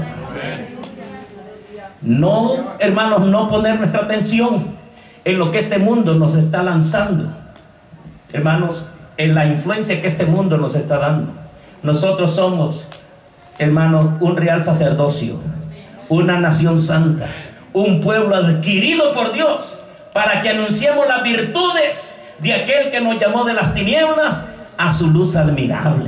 No, hermanos, no poner nuestra atención en lo que este mundo nos está lanzando. Hermanos, en la influencia que este mundo nos está dando. Nosotros somos, hermanos, un real sacerdocio, una nación santa, un pueblo adquirido por Dios, para que anunciemos las virtudes de aquel que nos llamó de las tinieblas a su luz admirable.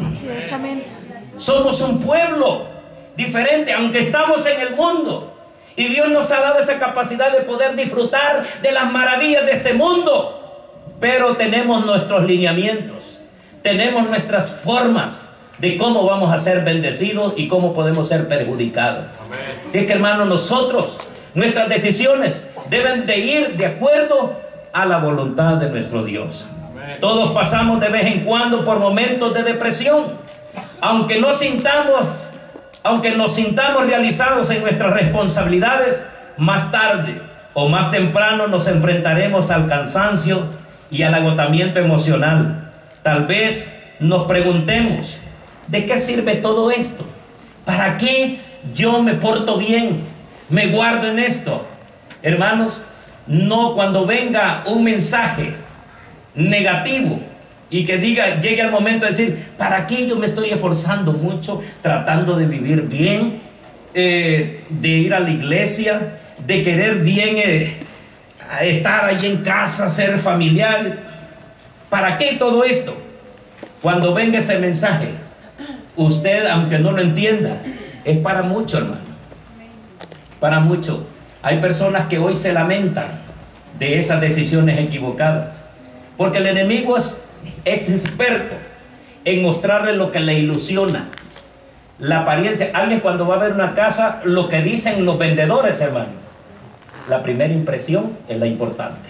Somos un pueblo diferente, aunque estamos en el mundo, y Dios nos ha dado esa capacidad de poder disfrutar de las maravillas de este mundo. Pero tenemos nuestros lineamientos, tenemos nuestras formas de cómo vamos a ser bendecidos y cómo podemos ser perjudicados. Así es que, hermanos, nosotros, nuestras decisiones deben de ir de acuerdo a la voluntad de nuestro Dios. Todos pasamos de vez en cuando por momentos de depresión, aunque no sintamos, aunque nos sintamos realizados en nuestras responsabilidades, más tarde o más temprano nos enfrentaremos al cansancio y al agotamiento emocional. Tal vez nos preguntemos, ¿de qué sirve todo esto? ¿Para qué yo me porto bien? ¿Me guardo en esto? Hermanos, no, cuando venga un mensaje negativo y que diga, llegue el momento de decir, ¿para qué yo me estoy esforzando mucho tratando de vivir bien, eh, de ir a la iglesia, de querer bien eh, estar ahí en casa, ser familiar? ¿Para qué todo esto? Cuando venga ese mensaje, usted, aunque no lo entienda, es para mucho, hermano, para mucho. Hay personas que hoy se lamentan de esas decisiones equivocadas, porque el enemigo es, es experto en mostrarle lo que le ilusiona, la apariencia. Alguien, cuando va a ver una casa, lo que dicen los vendedores, hermano, la primera impresión es la importante.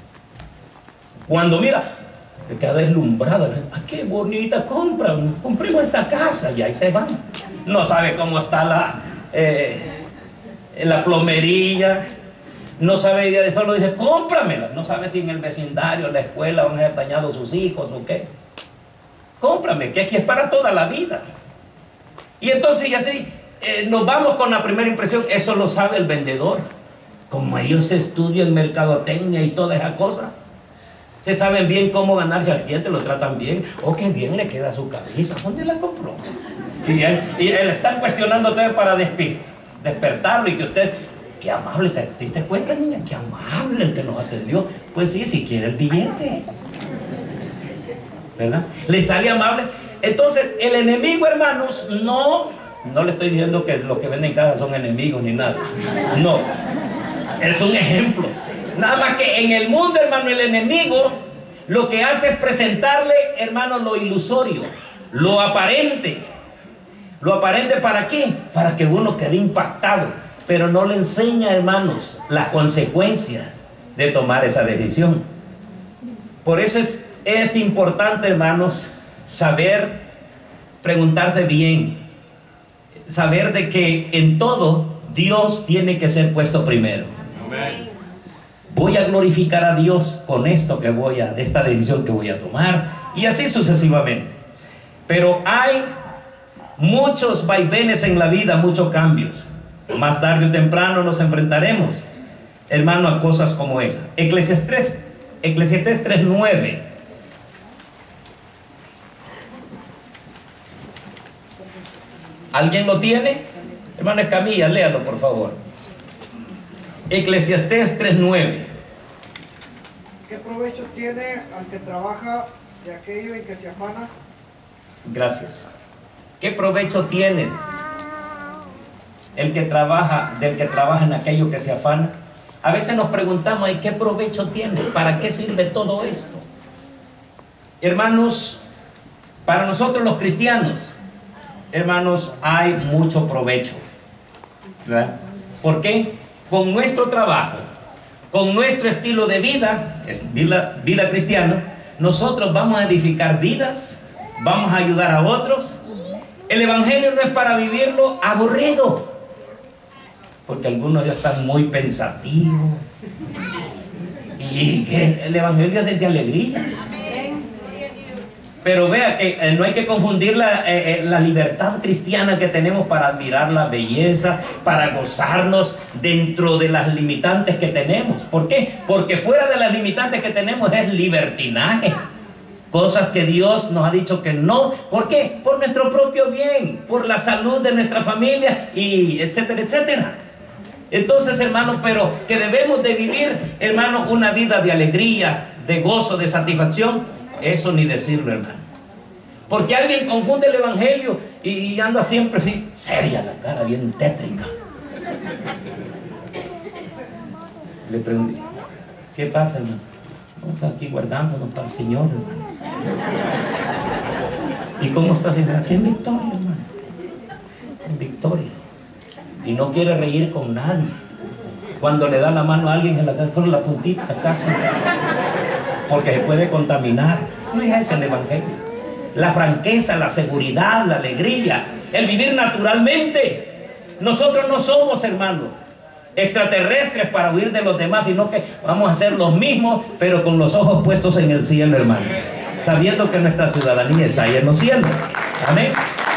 Cuando mira, se queda deslumbrada, ¡ah, qué bonita compra! Compramos esta casa, y ahí se van. No sabe cómo está la eh, la plomería, no sabe, de solo dice, cómpramela. No sabe si en el vecindario, en la escuela van a ser dañados sus hijos o qué. Cómprame, que aquí es para toda la vida. Y entonces, y así, eh, nos vamos con la primera impresión. Eso lo sabe el vendedor. Como ellos estudian mercadotecnia y toda esa cosa, se saben bien cómo ganarse al cliente, lo tratan bien. Oh, qué bien le queda su camisa, ¿dónde la compró? Y él, y él está cuestionando a usted para despertar. despertarlo y que usted, qué amable, ¿te, te diste cuenta, niña? Qué amable el que nos atendió. Pues sí, si quiere el billete, ¿verdad? Le sale amable. Entonces, el enemigo, hermanos, no, no le estoy diciendo que los que venden casa son enemigos ni nada. No, es un ejemplo. Nada más que en el mundo, hermano, el enemigo lo que hace es presentarle, hermano, lo ilusorio, lo aparente. ¿Lo aparente para qué? Para que uno quede impactado, pero no le enseña, hermanos, las consecuencias de tomar esa decisión. Por eso es, es importante, hermanos, saber preguntarse bien, saber de que en todo Dios tiene que ser puesto primero. Amén. Voy a glorificar a Dios con esto que voy a, esta decisión que voy a tomar, y así sucesivamente. Pero hay muchos vaivenes en la vida, muchos cambios. Más tarde o temprano nos enfrentaremos, hermano, a cosas como esa. Eclesiastés, Eclesiastés tres nueve. ¿Alguien lo tiene? Hermano Escamilla, léalo por favor. Eclesiastés tres nueve. ¿Qué provecho tiene al que trabaja de aquello en que se afana? Gracias. ¿Qué provecho tiene el que trabaja, del que trabaja en aquello que se afana? A veces nos preguntamos, ¿y qué provecho tiene? ¿Para qué sirve todo esto? Hermanos, para nosotros los cristianos, hermanos, hay mucho provecho, ¿verdad? ¿Por qué? Con nuestro trabajo, con nuestro estilo de vida, es vida, vida cristiana, nosotros vamos a edificar vidas vamos a ayudar a otros. El evangelio no es para vivirlo aburrido, porque algunos ya están muy pensativos. Y que el evangelio es de alegría. Pero vea que eh, no hay que confundir la, eh, eh, la libertad cristiana que tenemos para admirar la belleza, para gozarnos dentro de las limitantes que tenemos. ¿Por qué? Porque fuera de las limitantes que tenemos es libertinaje. Cosas que Dios nos ha dicho que no. ¿Por qué? Por nuestro propio bien, por la salud de nuestra familia, y etcétera, etcétera. Entonces, hermanos, pero que debemos de vivir, hermanos, una vida de alegría, de gozo, de satisfacción. Eso ni decirlo, hermano. Porque alguien confunde el evangelio y, y anda siempre así, seria la cara, bien tétrica. Le pregunté, ¿qué pasa, hermano? No, está aquí guardándonos para el Señor, hermano. ¿Y cómo está? Aquí en victoria, hermano. En victoria. Y no quiere reír con nadie. Cuando le da la mano a alguien, se la da con la puntita casi, porque se puede contaminar. No es ese el evangelio. La franqueza, la seguridad, la alegría, el vivir naturalmente. Nosotros no somos, hermanos, extraterrestres para huir de los demás, sino que vamos a ser los mismos, pero con los ojos puestos en el cielo, hermano, sabiendo que nuestra ciudadanía está ahí en los cielos. Amén.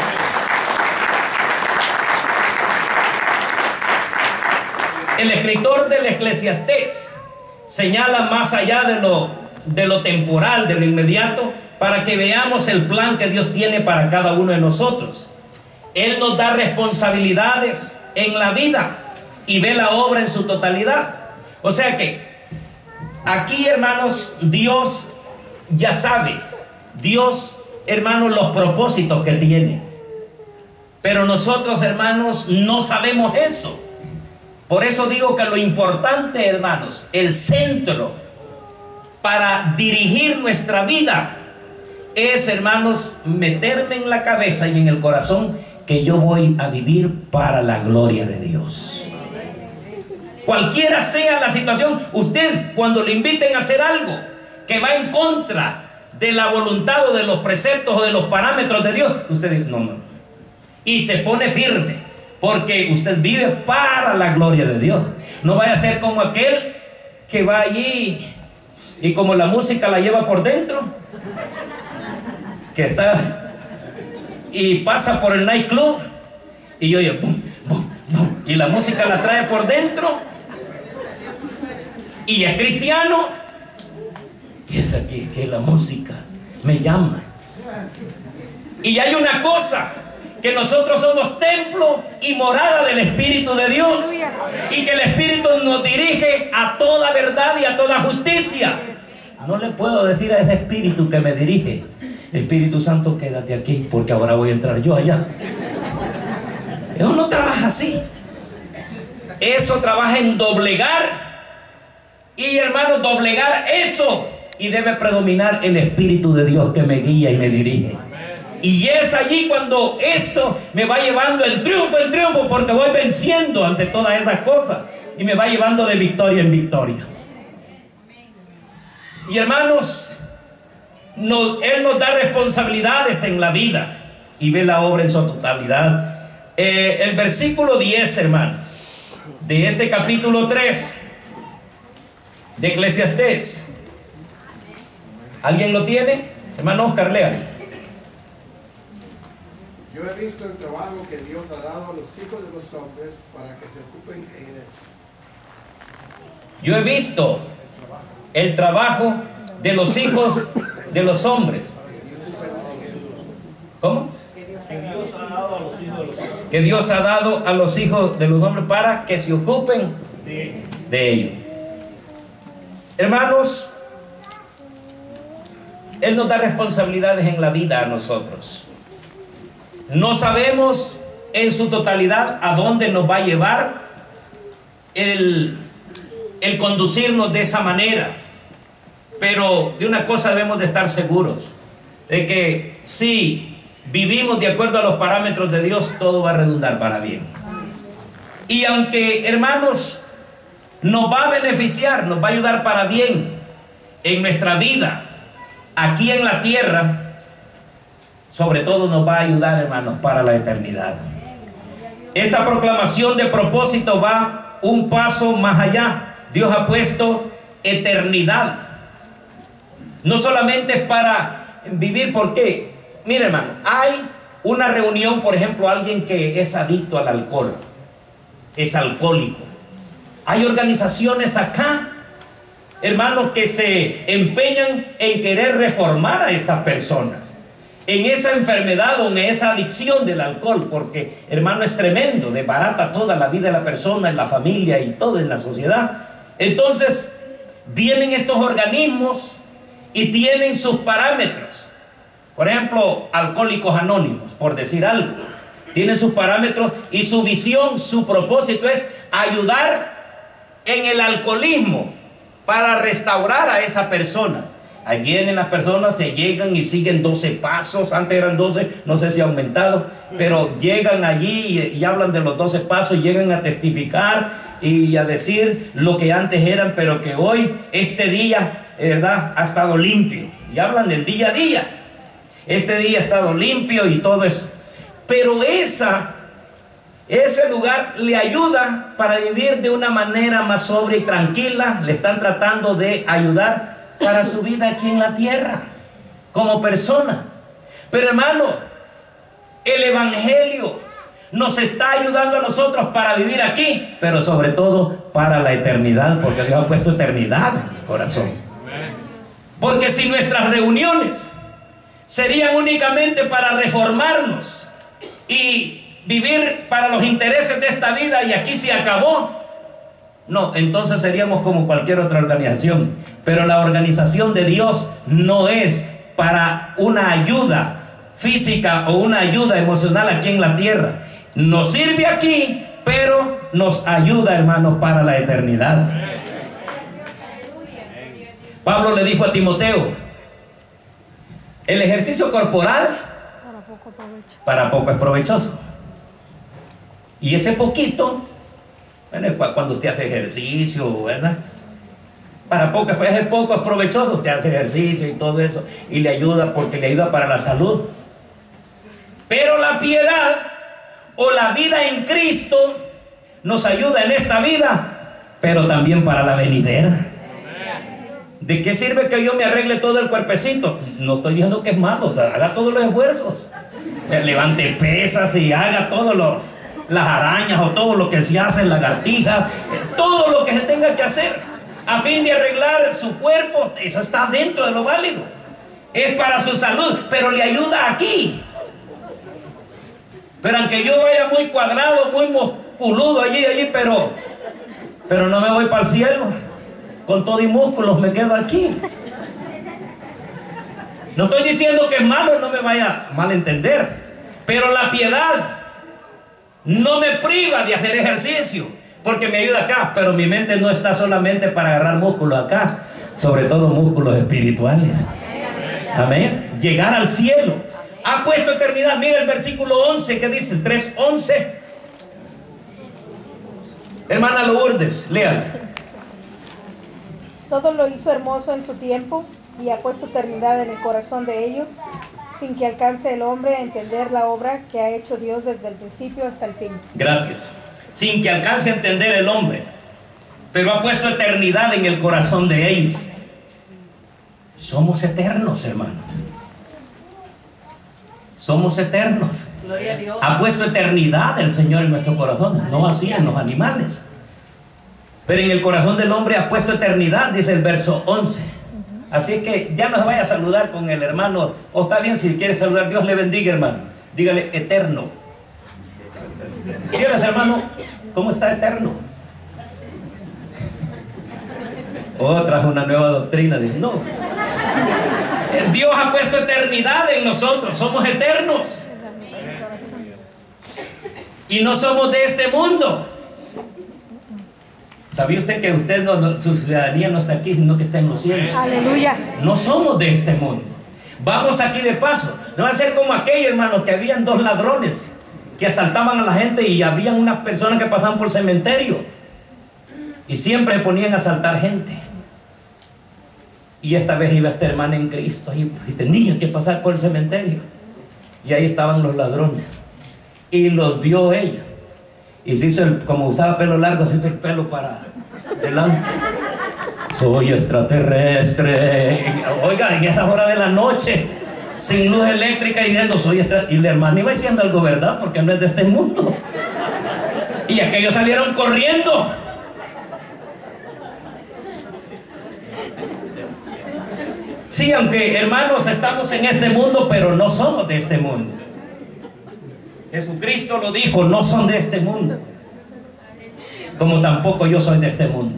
El escritor del Eclesiastés señala más allá de lo de lo temporal, de lo inmediato, para que veamos el plan que Dios tiene para cada uno de nosotros. Él nos da responsabilidades en la vida y ve la obra en su totalidad. O sea que aquí, hermanos, Dios ya sabe, Dios, hermanos, los propósitos que tiene, pero nosotros, hermanos, no sabemos eso. Por eso digo que lo importante, hermanos, el centro para dirigir nuestra vida es, hermanos, meterme en la cabeza y en el corazón que yo voy a vivir para la gloria de Dios. Cualquiera sea la situación, usted cuando le inviten a hacer algo que va en contra de la voluntad o de los preceptos o de los parámetros de Dios, usted dice, no, no, y se pone firme, porque usted vive para la gloria de Dios. No vaya a ser como aquel que va allí y como la música la lleva por dentro, que está y pasa por el nightclub y oye, bum, bum, bum, y la música la trae por dentro y es cristiano. ¿Qué es aquí? Que la música me llama. Y hay una cosa, que nosotros somos templo y morada del Espíritu de Dios, y que el Espíritu nos dirige a toda verdad y a toda justicia. No le puedo decir a ese Espíritu que me dirige, Espíritu Santo, quédate aquí, porque ahora voy a entrar yo allá. Eso no trabaja así. Eso trabaja en doblegar, y hermanos, doblegar eso, y debe predominar el Espíritu de Dios que me guía y me dirige. Y es allí cuando eso me va llevando en triunfo en triunfo, porque voy venciendo ante todas esas cosas y me va llevando de victoria en victoria. Y hermanos, nos, Él nos da responsabilidades en la vida y ve la obra en su totalidad. Eh, el versículo diez, hermanos, de este capítulo tres de Eclesiastés. ¿Alguien lo tiene? Hermano Oscar, lea. Yo he visto el trabajo que Dios ha dado a los hijos de los hombres para que se ocupen en él. Yo he visto el trabajo de los hijos de los hombres. ¿Cómo? Que Dios ha dado a los hijos de los hombres. Que Dios ha dado a los hijos de los hombres para que se ocupen de ellos. Hermanos, Él nos da responsabilidades en la vida a nosotros. No sabemos en su totalidad a dónde nos va a llevar el, el conducirnos de esa manera, pero de una cosa debemos de estar seguros, de que si vivimos de acuerdo a los parámetros de Dios, todo va a redundar para bien. Y aunque, hermanos, nos va a beneficiar, nos va a ayudar para bien en nuestra vida aquí en la tierra, sobre todo nos va a ayudar, hermanos, para la eternidad. Esta proclamación de propósito va un paso más allá. Dios ha puesto eternidad. No solamente para vivir, porque, mire, hermano, hay una reunión, por ejemplo, alguien que es adicto al alcohol, es alcohólico. Hay organizaciones acá, hermanos, que se empeñan en querer reformar a estas personas en esa enfermedad o en esa adicción del alcohol, porque, hermano, es tremendo, desbarata toda la vida de la persona, en la familia y todo en la sociedad. Entonces vienen estos organismos y tienen sus parámetros. Por ejemplo, Alcohólicos Anónimos, por decir algo, tienen sus parámetros y su visión, su propósito es ayudar en el alcoholismo para restaurar a esa persona. Ahí vienen las personas, se llegan y siguen doce pasos, antes eran doce, no sé si ha aumentado, pero llegan allí y, y hablan de los doce pasos, y llegan a testificar y a decir lo que antes eran, pero que hoy, este día, ¿verdad?, ha estado limpio. Y hablan del día a día. Este día ha estado limpio y todo eso. Pero esa, ese lugar le ayuda para vivir de una manera más sobria y tranquila. Le están tratando de ayudar para su vida aquí en la tierra, como persona. Pero, hermano, el Evangelio nos está ayudando a nosotros para vivir aquí, pero sobre todo para la eternidad, porque Dios ha puesto eternidad en el corazón. Porque si nuestras reuniones serían únicamente para reformarnos y vivir para los intereses de esta vida y aquí se acabó, no, entonces seríamos como cualquier otra organización. Pero la organización de Dios no es para una ayuda física o una ayuda emocional aquí en la tierra. Nos sirve aquí, pero nos ayuda, hermanos, para la eternidad. Pablo le dijo a Timoteo: el ejercicio corporal para poco es provechoso. Y ese poquito, bueno, cuando usted hace ejercicio, ¿verdad?, para poco, ese poco es provechoso. Usted hace ejercicio y todo eso, y le ayuda, porque le ayuda para la salud. Pero la piedad o la vida en Cristo nos ayuda en esta vida, pero también para la venidera. ¿De qué sirve que yo me arregle todo el cuerpecito? No estoy diciendo que es malo, haga todos los esfuerzos, levante pesas y haga todos los las arañas o todo lo que se hace en lagartijas, todo lo que se tenga que hacer a fin de arreglar su cuerpo. Eso está dentro de lo válido, es para su salud, pero le ayuda aquí. Pero aunque yo vaya muy cuadrado, muy musculudo allí, allí, pero pero no me voy para el cielo con todo y músculos, me quedo aquí. No estoy diciendo que es malo, no me vaya a malentender, pero la piedad no me priva de hacer ejercicio, porque me ayuda acá, pero mi mente no está solamente para agarrar músculos acá, sobre todo músculos espirituales. Amén. Llegar al cielo. Ha puesto eternidad. Mira el versículo once que dice, el tres once. Hermana Lourdes, léalo. Todo lo hizo hermoso en su tiempo y ha puesto eternidad en el corazón de ellos, sin que alcance el hombre a entender la obra que ha hecho Dios desde el principio hasta el fin. Gracias. Sin que alcance a entender el hombre, pero ha puesto eternidad en el corazón de ellos. Somos eternos, hermano. Somos eternos. Gloria a Dios. Ha puesto eternidad el Señor en nuestros corazones, no así en los animales. Pero en el corazón del hombre ha puesto eternidad, dice el verso once. Así que ya no se vaya a saludar con el hermano, o está bien si quiere saludar, Dios le bendiga, hermano. Dígale eterno. ¿Quieres, hermano? ¿Cómo está eterno? Otra es una nueva doctrina. Dice, no. Dios ha puesto eternidad en nosotros, somos eternos. Y no somos de este mundo. ¿Sabía usted que usted no, no, su ciudadanía no está aquí, sino que está en los cielos? Aleluya. No somos de este mundo. Vamos aquí de paso. No va a ser como aquello, hermano, que habían dos ladrones que asaltaban a la gente y habían unas personas que pasaban por el cementerio y siempre ponían a asaltar gente. Y esta vez iba esta hermana en Cristo y, y tenía que pasar por el cementerio. y ahí estaban los ladrones. Y los vio ella. Y se hizo, el, como usaba pelo largo, se hizo el pelo para delante. Soy extraterrestre. Oiga, en esa hora de la noche, sin luz eléctrica, y diciendo, soy extraterrestre. Y la hermana iba diciendo algo, ¿verdad? Porque no es de este mundo. Y aquellos salieron corriendo. Sí, aunque hermanos estamos en este mundo, pero no somos de este mundo. Jesucristo lo dijo, no son de este mundo, como tampoco yo soy de este mundo.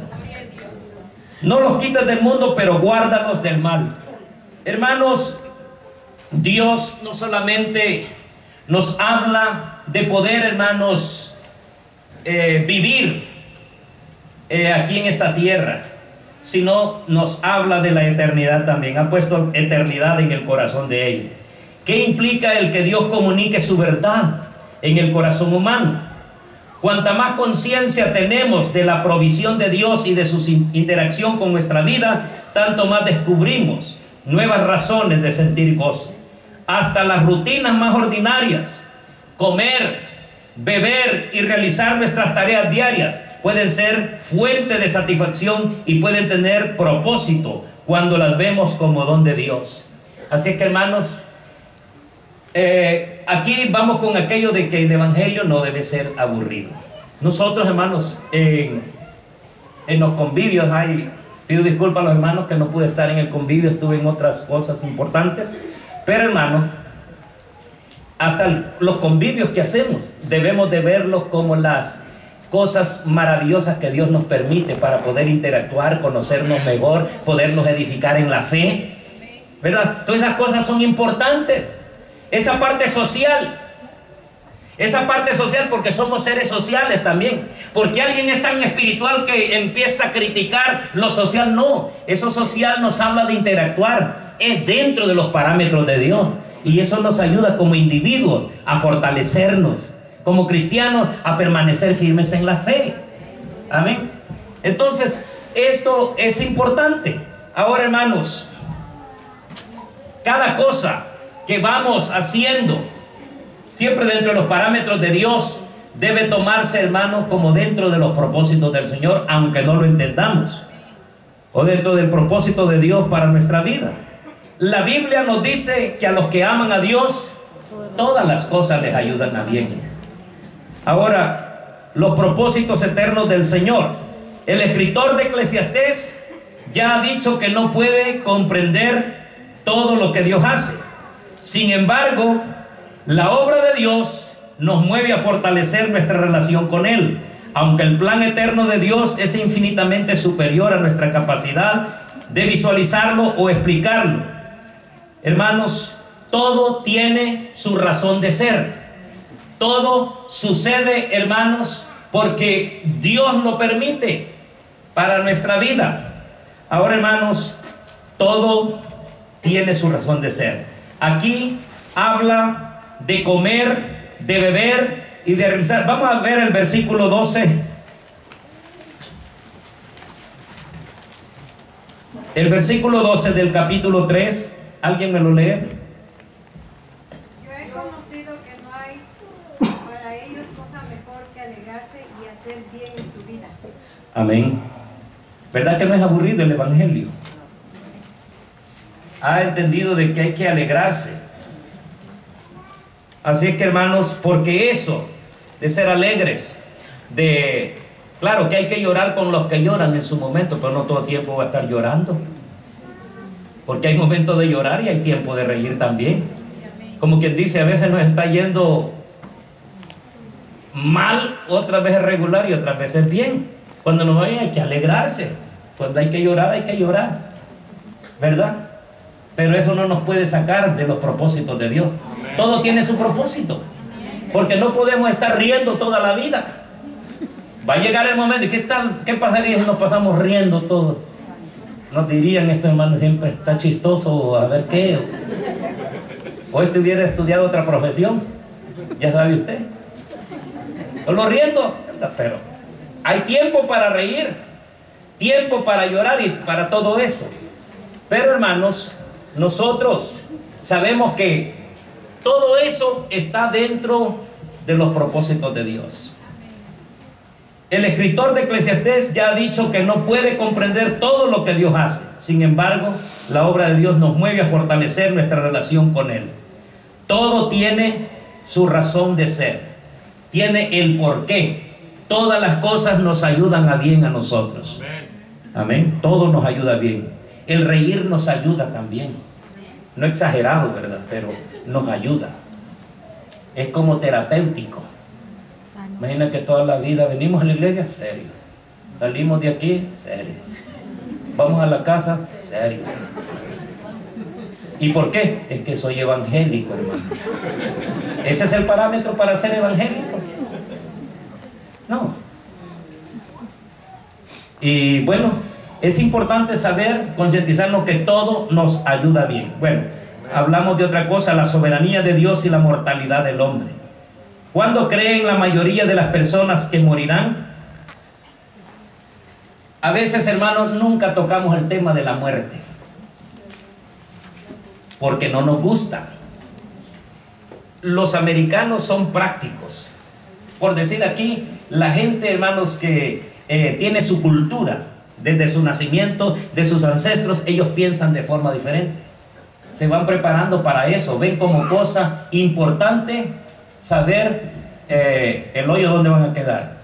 No los quites del mundo, pero guárdalos del mal. Hermanos, Dios no solamente nos habla de poder, hermanos, eh, vivir eh, aquí en esta tierra, sino nos habla de la eternidad también. Ha puesto eternidad en el corazón de ellos. ¿Qué implica el que Dios comunique su verdad en el corazón humano? Cuanta más conciencia tenemos de la provisión de Dios y de su interacción con nuestra vida, tanto más descubrimos nuevas razones de sentir gozo. Hasta las rutinas más ordinarias, comer, beber y realizar nuestras tareas diarias, pueden ser fuente de satisfacción y pueden tener propósito cuando las vemos como don de Dios. Así es que, hermanos, Eh, aquí vamos con aquello de que el evangelio no debe ser aburrido. Nosotros, hermanos, en, en los convivios, hay, pido disculpas a los hermanos que no pude estar en el convivio, estuve en otras cosas importantes, pero hermanos, hasta el, los convivios que hacemos debemos de verlos como las cosas maravillosas que Dios nos permite para poder interactuar, conocernos mejor, podernos edificar en la fe, ¿verdad? Todas esas cosas son importantes. Esa parte social, esa parte social, porque somos seres sociales también. Porque alguien es tan espiritual que empieza a criticar lo social. No, eso social nos habla de interactuar, es dentro de los parámetros de Dios, y eso nos ayuda como individuos a fortalecernos, como cristianos a permanecer firmes en la fe. Amén. Entonces esto es importante. Ahora, hermanos, cada cosa que vamos haciendo, siempre dentro de los parámetros de Dios, debe tomarse, hermanos, como dentro de los propósitos del Señor, aunque no lo entendamos, o dentro del propósito de Dios para nuestra vida. La Biblia nos dice que a los que aman a Dios, todas las cosas les ayudan a bien. Ahora, los propósitos eternos del Señor. El escritor de Eclesiastés ya ha dicho que no puede comprender todo lo que Dios hace. Sin embargo, la obra de Dios nos mueve a fortalecer nuestra relación con Él, aunque el plan eterno de Dios es infinitamente superior a nuestra capacidad de visualizarlo o explicarlo. Hermanos, todo tiene su razón de ser. Todo sucede, hermanos, porque Dios lo permite para nuestra vida. Ahora, hermanos, todo tiene su razón de ser. Aquí habla de comer, de beber y de realizar. Vamos a ver el versículo doce. El versículo doce del capítulo tres. ¿Alguien me lo lee? Yo he conocido que no hay para ellos cosa mejor que alegrarse y hacer bien en su vida. Amén. ¿Verdad que no es aburrido el evangelio? Ha entendido de que hay que alegrarse. Así es que, hermanos, porque eso de ser alegres, de claro que hay que llorar con los que lloran en su momento, pero no todo el tiempo va a estar llorando, porque hay momentos de llorar y hay tiempo de reír también. Como quien dice, a veces nos está yendo mal, otras veces regular y otras veces bien. Cuando nos vayan hay que alegrarse, cuando hay que llorar hay que llorar, ¿verdad? Pero eso no nos puede sacar de los propósitos de Dios. Amén. Todo tiene su propósito, porque no podemos estar riendo toda la vida. Va a llegar el momento, ¿qué tal? ¿Qué pasaría si nos pasamos riendo todo? Nos dirían estos hermanos, siempre está chistoso, a ver qué. O este hubiera estudiado otra profesión, ya sabe usted. Solo riendo, pero hay tiempo para reír, tiempo para llorar y para todo eso. Pero, hermanos, nosotros sabemos que Todo eso está dentro de los propósitos de Dios. El escritor de Eclesiastés ya ha dicho que no puede comprender todo lo que Dios hace. Sin embargo, la obra de Dios nos mueve a fortalecer nuestra relación con Él. Todo tiene su razón de ser, tiene el porqué. Todas las cosas nos ayudan a bien a nosotros. Amén. Todo nos ayuda bien. El reír nos ayuda también. No exagerado, ¿verdad? Pero nos ayuda. Es como terapéutico. Imagina que toda la vida venimos a la iglesia, serios. Salimos de aquí, serios. Vamos a la casa, serios. ¿Y por qué? Es que soy evangélico, hermano. ¿Ese es el parámetro para ser evangélico? No. Y bueno, es importante saber, concientizarnos que todo nos ayuda bien. Bueno, hablamos de otra cosa, la soberanía de Dios y la mortalidad del hombre. ¿Cuándo creen la mayoría de las personas que morirán? A veces, hermanos, nunca tocamos el tema de la muerte, porque no nos gusta. Los americanos son prácticos. Por decir aquí, la gente, hermanos, que eh, tiene su cultura, desde su nacimiento, de sus ancestros, ellos piensan de forma diferente. Se van preparando para eso, ven como cosa importante saber eh, el hoyo donde van a quedar.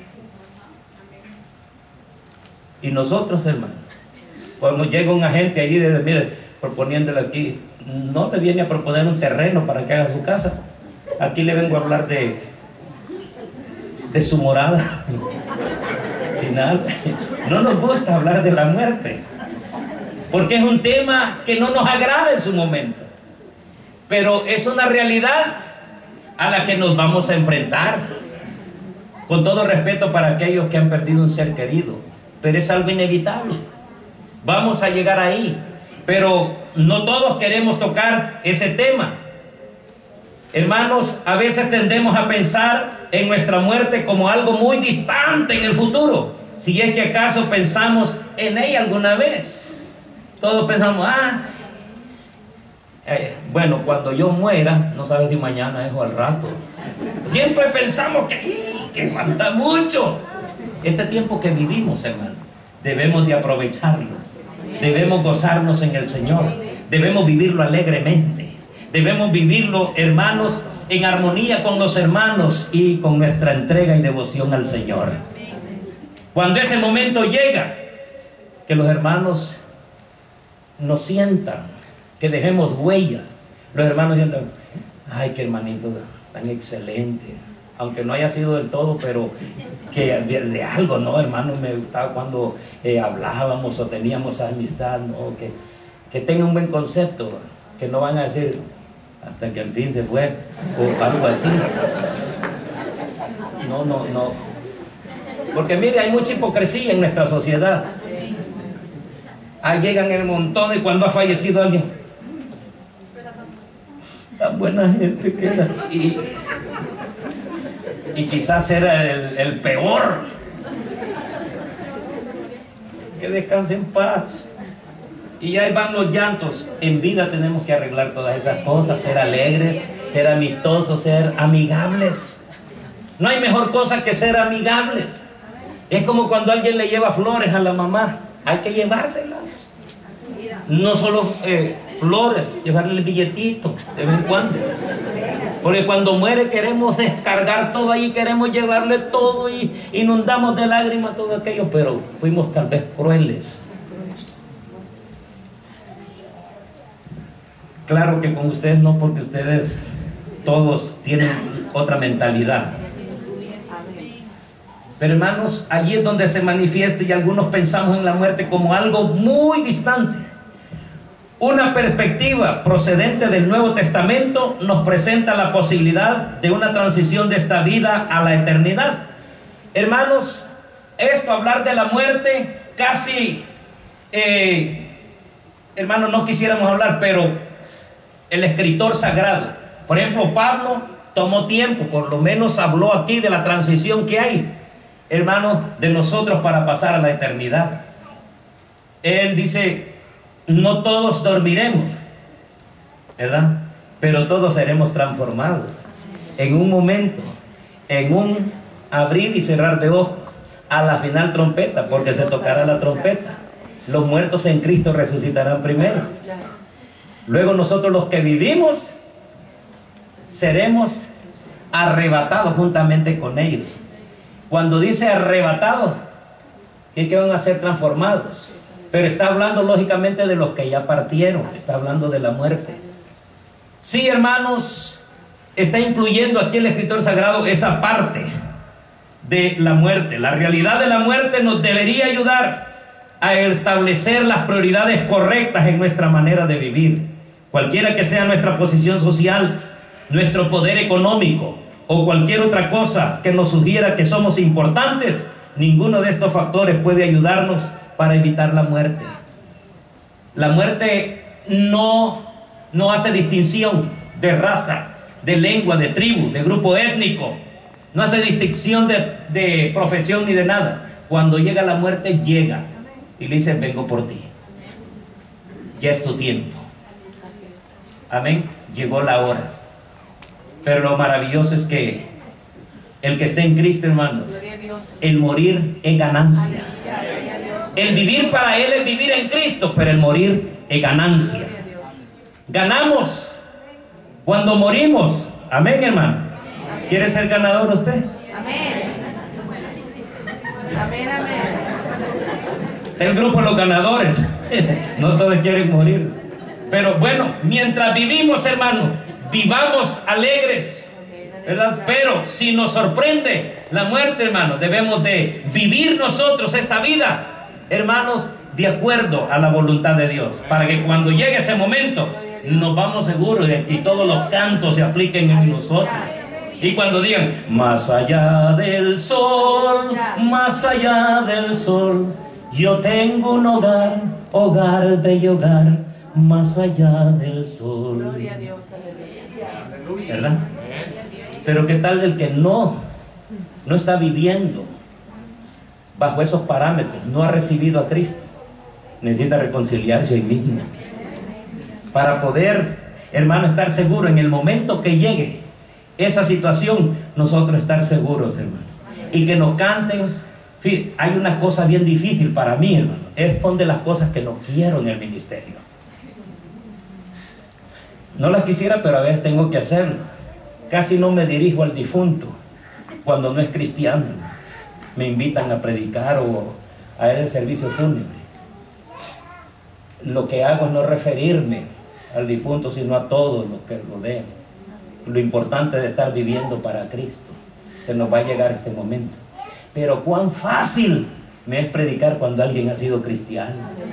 Y nosotros, hermanos, cuando llega un agente allí, desde, mire, proponiéndole aquí, no le viene a proponer un terreno para que haga su casa. Aquí le vengo a hablar de, de su morada final. No nos gusta hablar de la muerte, porque es un tema que no nos agrada en su momento, pero es una realidad a la que nos vamos a enfrentar, con todo respeto para aquellos que han perdido un ser querido, pero es algo inevitable. Vamos a llegar ahí, pero no todos queremos tocar ese tema. Hermanos, a veces tendemos a pensar en nuestra muerte como algo muy distante en el futuro, si es que acaso pensamos en ella alguna vez. Todos pensamos, ah, eh, bueno, cuando yo muera, no sabes si mañana es o al rato. Siempre pensamos que, ¡y! que falta mucho. Este tiempo que vivimos, hermano, debemos de aprovecharlo. Debemos gozarnos en el Señor. Debemos vivirlo alegremente. Debemos vivirlo, hermanos, en armonía con los hermanos y con nuestra entrega y devoción al Señor. Cuando ese momento llega, que los hermanos nos sientan, que dejemos huella. Los hermanos sientan, ay, qué hermanito tan excelente, aunque no haya sido del todo, pero que de, de algo, ¿no, hermano? Me gustaba cuando eh, hablábamos o teníamos esa amistad, ¿no? Que, que tengan un buen concepto, que no van a decir hasta que al fin se fue o algo así. No, no, no. Porque mire, hay mucha hipocresía en nuestra sociedad. Ahí llegan el montón y cuando ha fallecido alguien, tan buena gente que era, y, y quizás era el, el peor. Que descanse en paz. Y ahí van los llantos. En vida tenemos que arreglar todas esas cosas, ser alegres, ser amistosos, ser amigables. No hay mejor cosa que ser amigables. Es como cuando alguien le lleva flores a la mamá, hay que llevárselas. No solo eh, flores, llevarle el billetito de vez en cuando. Porque cuando muere queremos descargar todo ahí, queremos llevarle todo y inundamos de lágrimas todo aquello, pero fuimos tal vez crueles. Claro que con ustedes no, porque ustedes todos tienen otra mentalidad. Pero hermanos, allí es donde se manifiesta y algunos pensamos en la muerte como algo muy distante. Una perspectiva procedente del Nuevo Testamento nos presenta la posibilidad de una transición de esta vida a la eternidad. Hermanos, esto, hablar de la muerte, casi, eh, hermanos, no quisiéramos hablar, pero el escritor sagrado, por ejemplo, Pablo, tomó tiempo, por lo menos habló aquí de la transición que hay, hermanos, de nosotros para pasar a la eternidad. Él dice, no todos dormiremos, ¿verdad? pero todos seremos transformados en un momento, en un abrir y cerrar de ojos, a la final trompeta, porque se tocará la trompeta. Los muertos en Cristo resucitarán primero. Luego nosotros los que vivimos seremos arrebatados juntamente con ellos. Cuando dice arrebatados, es que van a ser transformados. Pero está hablando lógicamente de los que ya partieron, está hablando de la muerte. Sí, hermanos, está incluyendo aquí el escritor sagrado esa parte de la muerte. La realidad de la muerte nos debería ayudar a establecer las prioridades correctas en nuestra manera de vivir. Cualquiera que sea nuestra posición social, nuestro poder económico o cualquier otra cosa que nos sugiera que somos importantes, ninguno de estos factores puede ayudarnos para evitar la muerte. La muerte no, no hace distinción de raza, de lengua, de tribu, de grupo étnico. No hace distinción de, de profesión ni de nada. Cuando llega la muerte, llega y le dice: vengo por ti. Ya es tu tiempo. Amén. Llegó la hora. Pero lo maravilloso es que el que esté en Cristo, hermanos, el morir es ganancia. El vivir para Él es vivir en Cristo, pero el morir es ganancia. Ganamos cuando morimos. Amén, hermano. ¿Quiere ser ganador usted? Amén. Amén, amén. Está el grupo de los ganadores. No todos quieren morir. Pero bueno, mientras vivimos, hermano, vivamos alegres, ¿verdad? Pero si nos sorprende la muerte, hermano, debemos de vivir nosotros esta vida, hermanos, de acuerdo a la voluntad de Dios, para que cuando llegue ese momento nos vamos seguros y todos los cantos se apliquen en nosotros. Y cuando digan: más allá del sol, más allá del sol, yo tengo un hogar, hogar, bello hogar, más allá del sol. Gloria a Dios, aleluya. ¿Verdad? Pero ¿qué tal del que no, no está viviendo bajo esos parámetros, no ha recibido a Cristo? Necesita reconciliarse hoy mismo para poder, hermano, estar seguro en el momento que llegue esa situación, nosotros estar seguros, hermano, y que nos canten. Fíjate, hay una cosa bien difícil para mí, hermano, es son de las cosas que no quiero en el ministerio. No las quisiera, pero a veces tengo que hacerlo. Casi no me dirijo al difunto cuando no es cristiano. Me invitan a predicar o a ir al servicio fúnebre. Lo que hago es no referirme al difunto, sino a todos los que rodean. Lo importante de estar viviendo para Cristo. Se nos va a llegar este momento. Pero cuán fácil me es predicar cuando alguien ha sido cristiano.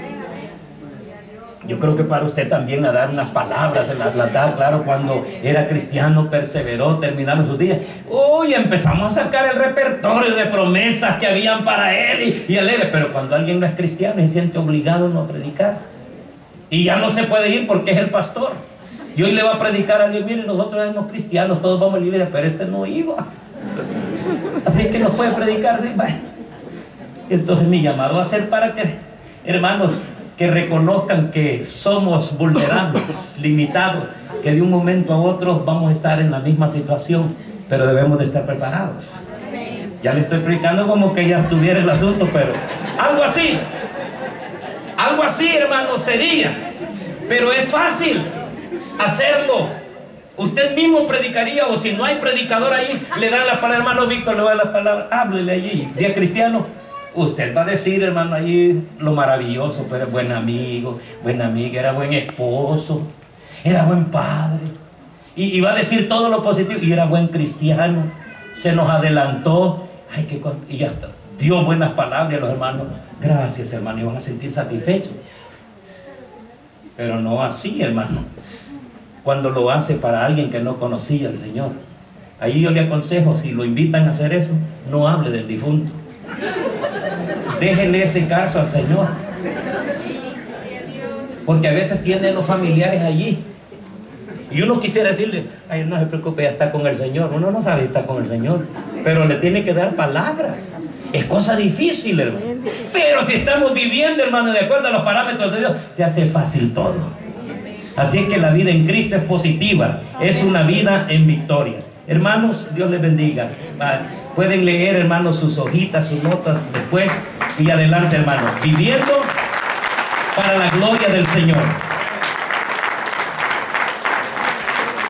Yo creo que para usted también a dar unas palabras, las la da, claro, cuando era cristiano, perseveró, terminaron sus días. Uy, empezamos a sacar el repertorio de promesas que habían para él y, y alegre. Pero cuando alguien no es cristiano, se siente obligado no a predicar. Y ya no se puede ir porque es el pastor. Y hoy le va a predicar a alguien: mire, nosotros somos cristianos, todos vamos a la iglesia, pero este no iba. Así que no puede predicar, sí, vaya. Entonces mi llamado va a ser para que, hermanos, que reconozcan que somos vulnerables, limitados, que de un momento a otro vamos a estar en la misma situación, pero debemos de estar preparados. Ya le estoy predicando como que ya estuviera el asunto, pero algo así, algo así, hermanos, sería. Pero es fácil hacerlo. Usted mismo predicaría, o si no hay predicador ahí, le dan la palabra, hermano Víctor, le va a dar la palabra, háblele allí, día cristiano. Usted va a decir, hermano, allí lo maravilloso, pero es buen amigo, buena amiga, era buen esposo, era buen padre. Y, y va a decir todo lo positivo, y era buen cristiano, se nos adelantó, ay, que, y ya está, dio buenas palabras a los hermanos. Gracias, hermano, y van a sentir satisfechos. Pero no así, hermano, cuando lo hace para alguien que no conocía al Señor. Ahí yo le aconsejo, si lo invitan a hacer eso, no hable del difunto. Déjenle ese caso al Señor. Porque a veces tienen los familiares allí. Y uno quisiera decirle: ay, no se preocupe, ya está con el Señor. Uno no sabe si está con el Señor, pero le tiene que dar palabras. Es cosa difícil, hermano. Pero si estamos viviendo, hermano, de acuerdo a los parámetros de Dios, se hace fácil todo. Así es que la vida en Cristo es positiva, es una vida en victoria. Hermanos, Dios les bendiga. Pueden leer, hermanos, sus hojitas, sus notas después y adelante, hermanos, viviendo para la gloria del Señor.